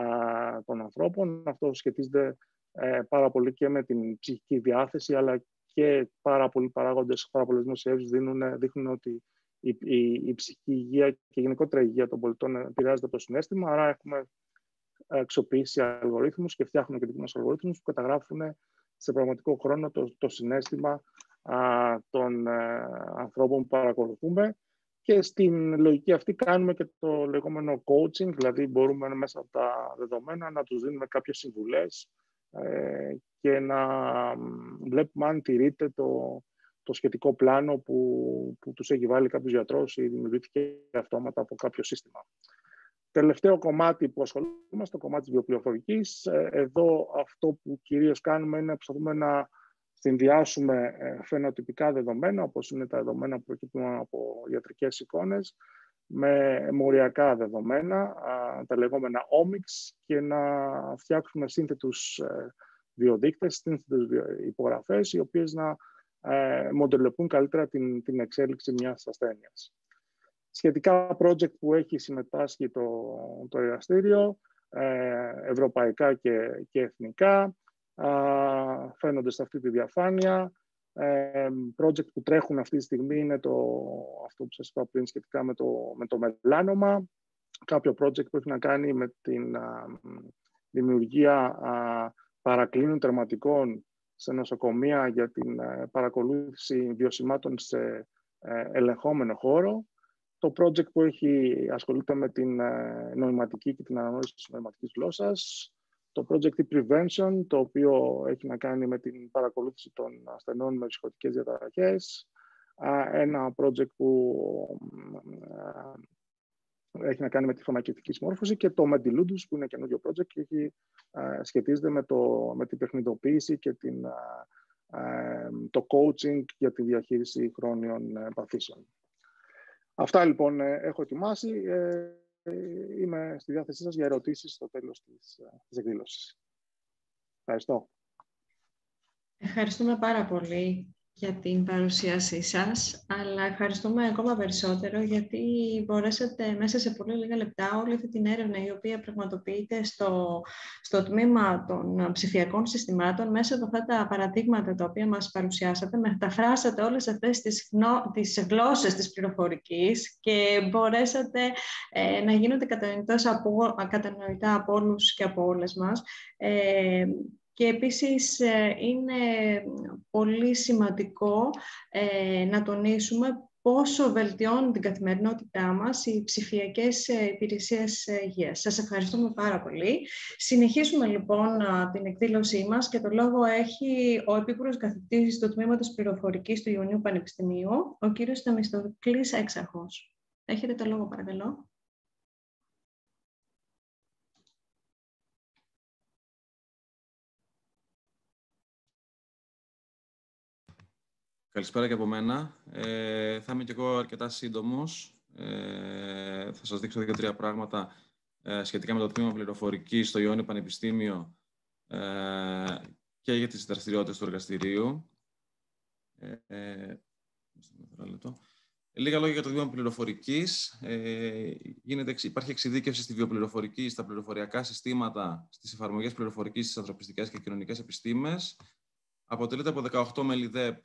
των ανθρώπων. Αυτό σχετίζεται πάρα πολύ και με την ψυχική διάθεση, αλλά και πάρα πολλοί παράγοντες, πάρα πολλές δημοσιεύσεις δείχνουν ότι η ψυχική υγεία και γενικότερα η υγεία των πολιτών επηρεάζεται από το συναίσθημα. Άρα έχουμε αξιοποιήσει αλγορίθμους και φτιάχνουμε και δικούς μας αλγορίθμους που καταγράφουν σε πραγματικό χρόνο το συναίσθημα των ανθρώπων που παρακολουθούμε. Και στην λογική αυτή κάνουμε και το λεγόμενο coaching, δηλαδή μπορούμε μέσα από τα δεδομένα να τους δίνουμε κάποιες συμβουλές και να βλέπουμε αν τηρείται το σχετικό πλάνο που τους έχει βάλει κάποιος γιατρός ή δημιουργήθηκε αυτόματα από κάποιο σύστημα. Τελευταίο κομμάτι που ασχολούμαστε, το κομμάτι της βιοπληροφορικής. Εδώ αυτό που κυρίως κάνουμε είναι να προσπαθούμε να συνδυάσουμε φαινοτυπικά δεδομένα, όπως είναι τα δεδομένα που προκύπτουν από ιατρικές εικόνες, με μοριακά δεδομένα, τα λεγόμενα omics, και να φτιάξουμε σύνθετους βιοδείκτες, σύνθετες υπογραφές, οι οποίες να μοντελοποιούν καλύτερα την εξέλιξη μιας ασθένειας. Σχετικά project που έχει συμμετάσχει το εργαστήριο, ευρωπαϊκά και εθνικά, φαίνονται σε αυτή τη διαφάνεια. Project που τρέχουν αυτή τη στιγμή είναι αυτό που σας είπα πριν σχετικά με το μελάνομα. Κάποιο project που έχει να κάνει με την δημιουργία παρακλίνων τερματικών σε νοσοκομεία για την παρακολούθηση βιωσιμάτων σε ελεγχόμενο χώρο. Το project που ασχολείται με την νοηματική και την αναγνώριση της νοηματικής γλώσσας. Το project prevention, το οποίο έχει να κάνει με την παρακολούθηση των ασθενών με ψυχωτικές διαταραχές. Ένα project που έχει να κάνει με τη φαρμακευτική συμμόρφωση, και το Mediludus, που είναι καινούριο project και σχετίζεται με την παιχνιδοποίηση και το coaching για τη διαχείριση χρόνιων παθήσεων. Αυτά λοιπόν έχω ετοιμάσει. Είμαι στη διάθεσή σας για ερωτήσεις στο τέλος της εκδήλωσης. Ευχαριστώ. Ευχαριστούμε πάρα πολύ για την παρουσίασή σας, αλλά ευχαριστούμε ακόμα περισσότερο γιατί μπορέσατε μέσα σε πολύ λίγα λεπτά όλη αυτή την έρευνα, η οποία πραγματοποιείται στο τμήμα των ψηφιακών συστημάτων, μέσα από αυτά τα παραδείγματα τα οποία μας παρουσιάσατε, μεταφράσατε όλες αυτές τις γλώσσες της πληροφορικής και μπορέσατε να γίνονται κατανοητά από όλους και από όλες μας. Και επίσης είναι πολύ σημαντικό να τονίσουμε πόσο βελτιώνουν την καθημερινότητά μας οι ψηφιακές υπηρεσίες υγείας. Σας ευχαριστούμε πάρα πολύ. Συνεχίσουμε λοιπόν την εκδήλωσή μας και το λόγο έχει ο Επίκουρος Καθηγητής του Τμήματος Πληροφορικής του Ιωνίου Πανεπιστημίου, ο κύριος Θεμιστοκλής Έξαρχος. Έχετε το λόγο, παρακαλώ. Καλησπέρα και από μένα. Θα είμαι και εγώ αρκετά σύντομος. Θα σας δείξω 2-3 πράγματα σχετικά με το τμήμα πληροφορικής στο Ιόνιο Πανεπιστήμιο και για τις δραστηριότητες του εργαστηρίου. Λίγα λόγια για το τμήμα πληροφορικής. Υπάρχει εξειδίκευση στη βιοπληροφορική, στα πληροφοριακά συστήματα, στις εφαρμογές πληροφορικής, στις ανθρωπιστικές και κοινωνικές επιστήμες. Αποτελείται από 18 μέλη ΔΕΠ,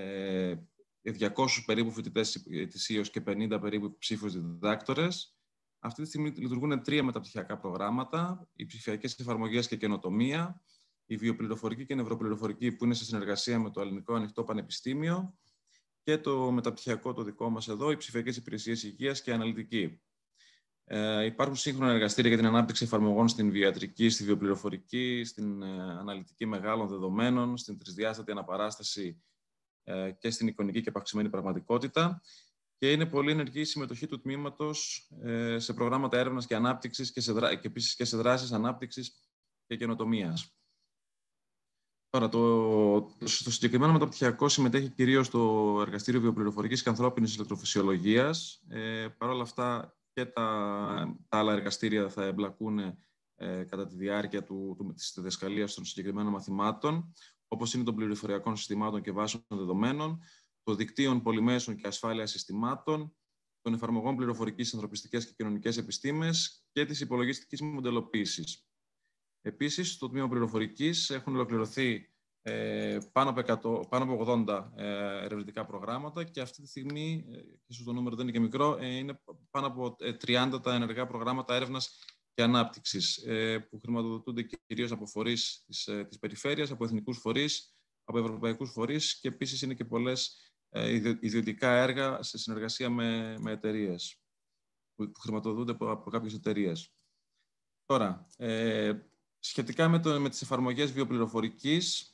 200 περίπου φοιτητές ετησίως και 50 περίπου ψήφους διδάκτορες. Αυτή τη στιγμή λειτουργούν 3 μεταπτυχιακά προγράμματα, οι ψηφιακές εφαρμογές και καινοτομία, η βιοπληροφορική και νευροπληροφορική που είναι σε συνεργασία με το Ελληνικό Ανοιχτό Πανεπιστήμιο και το μεταπτυχιακό το δικό μας εδώ, οι ψηφιακές υπηρεσίες υγείας και αναλυτική. Υπάρχουν σύγχρονα εργαστήρια για την ανάπτυξη εφαρμογών στην βιοιατρική, στη βιοπληροφορική, στην αναλυτική μεγάλων δεδομένων, στην τρισδιάστατη αναπαράσταση και στην εικονική και επαυξημένη πραγματικότητα. Και είναι πολύ ενεργή η συμμετοχή του τμήματος σε προγράμματα έρευνας και ανάπτυξης και επίσης και σε δράσεις ανάπτυξης και καινοτομίας. Τώρα, στο συγκεκριμένο μεταπτυχιακό συμμετέχει κυρίως το Εργαστήριο Βιοπληροφορικής και Ανθρώπινης Ηλεκτροφυσιολογίας. Παρ' όλα αυτά και τα άλλα εργαστήρια θα εμπλακούν κατά τη διάρκεια της διδασκαλίας των συγκεκριμένων μαθημάτων, όπως είναι των πληροφοριακών συστημάτων και βάσεων δεδομένων, των δικτύων πολυμέσων και ασφάλειας συστημάτων, των εφαρμογών πληροφορικής, ανθρωπιστικές και κοινωνικές επιστήμες και της υπολογιστικής μοντελοποίησης. Επίσης, στο τμήμα πληροφορικής έχουν ολοκληρωθεί πάνω από 80 ερευνητικά προγράμματα και αυτή τη στιγμή, ίσως το νούμερο δεν είναι και μικρό, είναι πάνω από 30 τα ενεργά προγράμματα έρευνας και ανάπτυξης που χρηματοδοτούνται κυρίως από φορείς της περιφέρειας, από εθνικούς φορείς, από ευρωπαϊκούς φορείς και επίσης είναι και πολλές ιδιωτικά έργα σε συνεργασία με εταιρείες που χρηματοδοτούνται από κάποιες εταιρείες. Τώρα, σχετικά με τις εφαρμογές βιοπληροφορικής,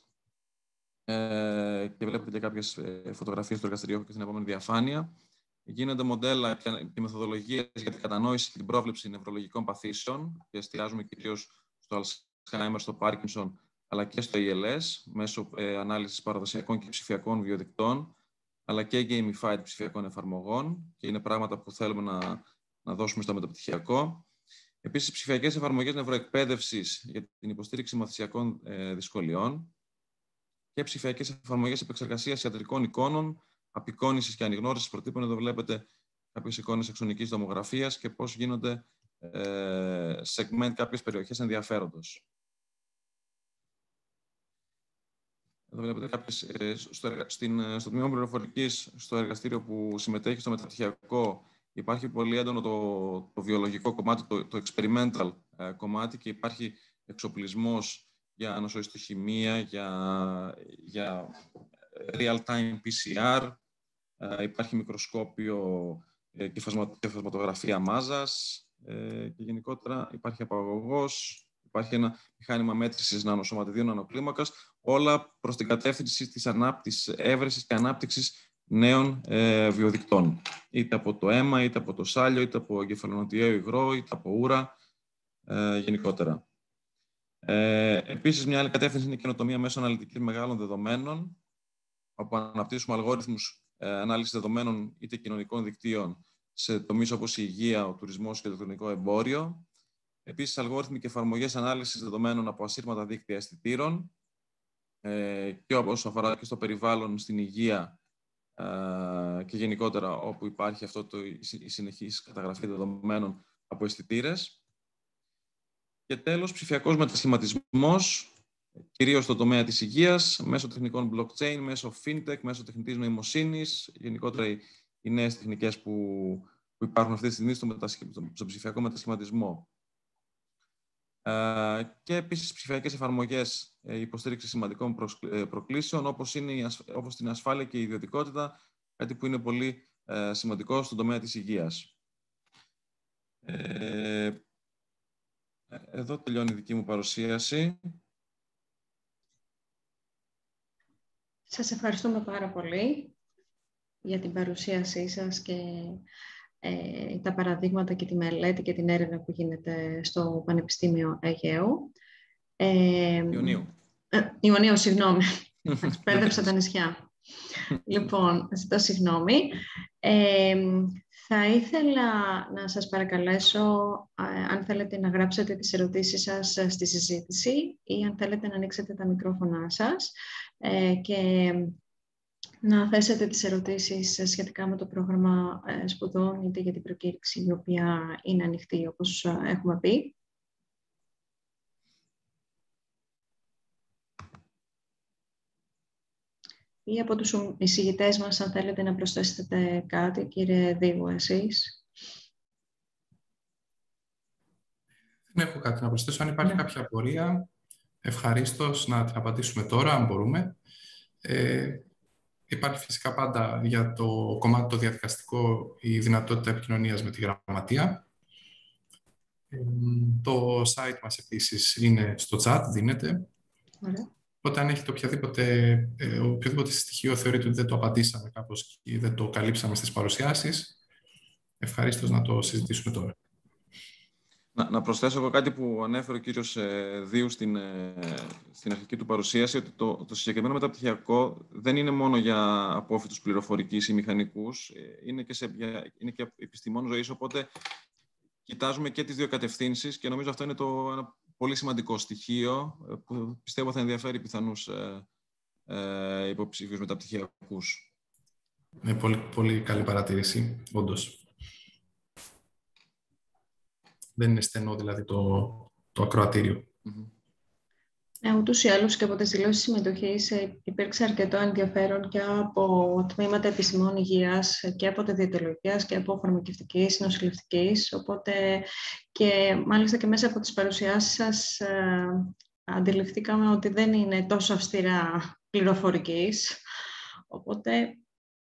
και βλέπετε και κάποιες φωτογραφίες του εργαστηρίου και στην επόμενη διαφάνεια, γίνονται μοντέλα και μεθοδολογίες για την κατανόηση και την πρόβλεψη νευρολογικών παθήσεων και εστιάζουμε κυρίως στο Alzheimer, στο Parkinson, αλλά και στο ALS, μέσω ανάλυσης παραδοσιακών και ψηφιακών βιοδικτών, αλλά και gamified ψηφιακών εφαρμογών και είναι πράγματα που θέλουμε να δώσουμε στο μεταπτυχιακό. Επίσης, ψηφιακές εφαρμογές νευροεκπαίδευσης για την υποστήριξη μαθησιακών δυσκολιών και ψηφιακές εφαρμογές επεξεργασίας ιατρικών εικόνων, απεικόνησης και ανιγνώρισης προτύπων. Εδώ βλέπετε κάποιες εικόνες αξονικής τομογραφίας και πώς γίνονται segment κάποιες περιοχές ενδιαφέροντος. Εδώ βλέπετε κάποιες, στο τμήμα πληροφορικής, στο εργαστήριο που συμμετέχει στο μεταπτυχιακό, υπάρχει πολύ έντονο το βιολογικό κομμάτι, το experimental κομμάτι και υπάρχει εξοπλισμός για νοσοϊστοχημία, για real-time PCR, υπάρχει μικροσκόπιο και φασματογραφία μάζας και γενικότερα υπάρχει απαγωγός, υπάρχει ένα μηχάνημα μέτρησης νανοσωματιδίων νανοκλίμακας, όλα προς την κατεύθυνση της έβρεσης και ανάπτυξης νέων βιοδικτών, είτε από το αίμα, είτε από το σάλιο, είτε από εγκεφαλονοτιαίο υγρό, είτε από ούρα, γενικότερα. Επίσης, μια άλλη κατεύθυνση είναι η καινοτομία μέσω αναλυτικής μεγάλων δεδομένων, όπου αναπτύσσουμε αλγόριθμους ανάλυσης δεδομένων είτε κοινωνικών δικτύων σε τομείς όπως η υγεία, ο τουρισμός και το ηλεκτρονικό εμπόριο. Επίσης, αλγόριθμοι και εφαρμογές ανάλυσης δεδομένων από ασύρματα δίκτυα αισθητήρων και όπως αφορά και στο περιβάλλον, στην υγεία και γενικότερα όπου υπάρχει η συνεχής καταγραφή δεδομένων από αισθητήρες. Και τέλος, ψηφιακός μετασχηματισμός, κυρίως στον τομέα της υγείας, μέσω τεχνικών blockchain, μέσω fintech, μέσω τεχνητής νοημοσύνης, γενικότερα οι νέες τεχνικές που υπάρχουν αυτή τη στιγμή στον ψηφιακό μετασχηματισμό. Και επίσης ψηφιακές εφαρμογές υποστήριξη σημαντικών προκλήσεων, όπως την ασφάλεια και η ιδιωτικότητα, κάτι που είναι πολύ σημαντικό στον τομέα της υγείας. Εδώ τελειώνει η δική μου παρουσίαση. Σας ευχαριστούμε πάρα πολύ για την παρουσίασή σας και τα παραδείγματα και τη μελέτη και την έρευνα που γίνεται στο Πανεπιστήμιο Αιγαίου. Ιωνίου, συγγνώμη. Μπέρδεψα τα νησιά. Λοιπόν, ζητώ συγγνώμη. Θα ήθελα να σας παρακαλέσω, αν θέλετε να γράψετε τις ερωτήσεις σας στη συζήτηση ή αν θέλετε να ανοίξετε τα μικρόφωνά σας και να θέσετε τις ερωτήσεις σχετικά με το πρόγραμμα σπουδών είτε για την προκήρυξη, η οποία είναι ανοιχτή, όπως έχουμε πει. Ή από τους εισηγητές μας, αν θέλετε να προσθέσετε κάτι, κύριε Δίγου, εσείς. Δεν έχω κάτι να προσθέσω. Αν υπάρχει κάποια απορία, ευχαρίστως να την απαντήσουμε τώρα, αν μπορούμε. Υπάρχει φυσικά πάντα για το κομμάτι το διαδικαστικό η δυνατότητα επικοινωνίας με τη γραμματεία. Το site μας επίσης είναι στο chat, δίνεται. Ωραία. Οπότε αν έχετε οποιοδήποτε στοιχείο θεωρείτε ότι δεν το απαντήσαμε κάπως ή δεν το καλύψαμε στις παρουσιάσεις, ευχαρίστως να το συζητήσουμε τώρα. Να προσθέσω εγώ κάτι που ανέφερε ο κύριος Δίου στην αρχική του παρουσίαση, ότι το συγκεκριμένο μεταπτυχιακό δεν είναι μόνο για απόφοιτους πληροφορικής ή μηχανικούς, είναι και επιστημών ζωής, οπότε κοιτάζουμε και τις δύο κατευθύνσεις και νομίζω αυτό είναι ένα πολύ σημαντικό στοιχείο που πιστεύω θα ενδιαφέρει πιθανούς υποψήφιους μεταπτυχιακούς. Είναι πολύ, πολύ καλή παρατήρηση, όντως. Δεν είναι στενό δηλαδή το ακροατήριο. Ούτως ή άλλως και από τις δηλώσεις συμμετοχής υπήρξε αρκετό ενδιαφέρον και από τμήματα επιστημών υγείας και από διαιτολογίας και από φαρμακευτικής, νοσηλευτικής. Οπότε και μάλιστα και μέσα από τις παρουσιάσεις σας αντιληφθήκαμε ότι δεν είναι τόσο αυστηρά πληροφορικής. Οπότε,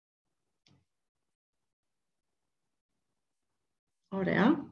ωραία.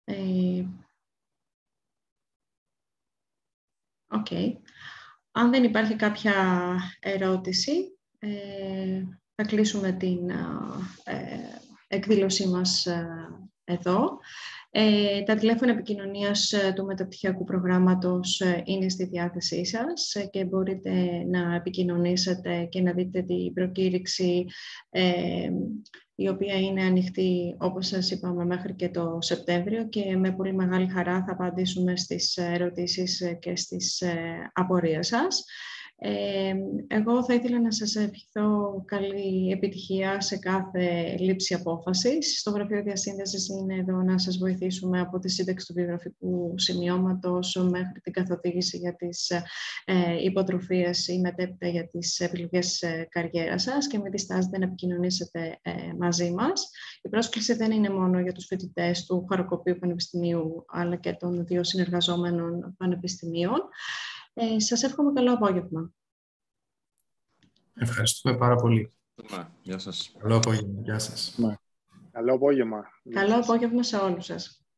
Okay. Αν δεν υπάρχει κάποια ερώτηση, θα κλείσουμε την εκδήλωσή μας εδώ. Τα τηλέφωνα επικοινωνίας του μεταπτυχιακού προγράμματος είναι στη διάθεσή σας και μπορείτε να επικοινωνήσετε και να δείτε την προκήρυξη η οποία είναι ανοιχτή, όπως σας είπαμε, μέχρι και το Σεπτέμβριο και με πολύ μεγάλη χαρά θα απαντήσουμε στις ερωτήσεις και στις απορίες σας. Εγώ θα ήθελα να σας ευχηθώ καλή επιτυχία σε κάθε λήψη απόφασης. Στο Γραφείο Διασύνδεσης είναι εδώ να σας βοηθήσουμε από τη σύνταξη του βιογραφικού σημειώματος μέχρι την καθοδήγηση για τις υποτροφίες ή μετέπειτα για τις επιλογές καριέρας σας και μην διστάζετε να επικοινωνήσετε μαζί μας. Η πρόσκληση δεν είναι μόνο για τους φοιτητές του Χαροκοπείου Πανεπιστημίου αλλά και των δύο συνεργαζόμενων πανεπιστημίων. Σας εύχομαι καλό απόγευμα. Ευχαριστούμε πάρα πολύ. Γεια σας. Καλό απόγευμα. Γεια σας. Καλό απόγευμα. Καλό απόγευμα σε όλους σας.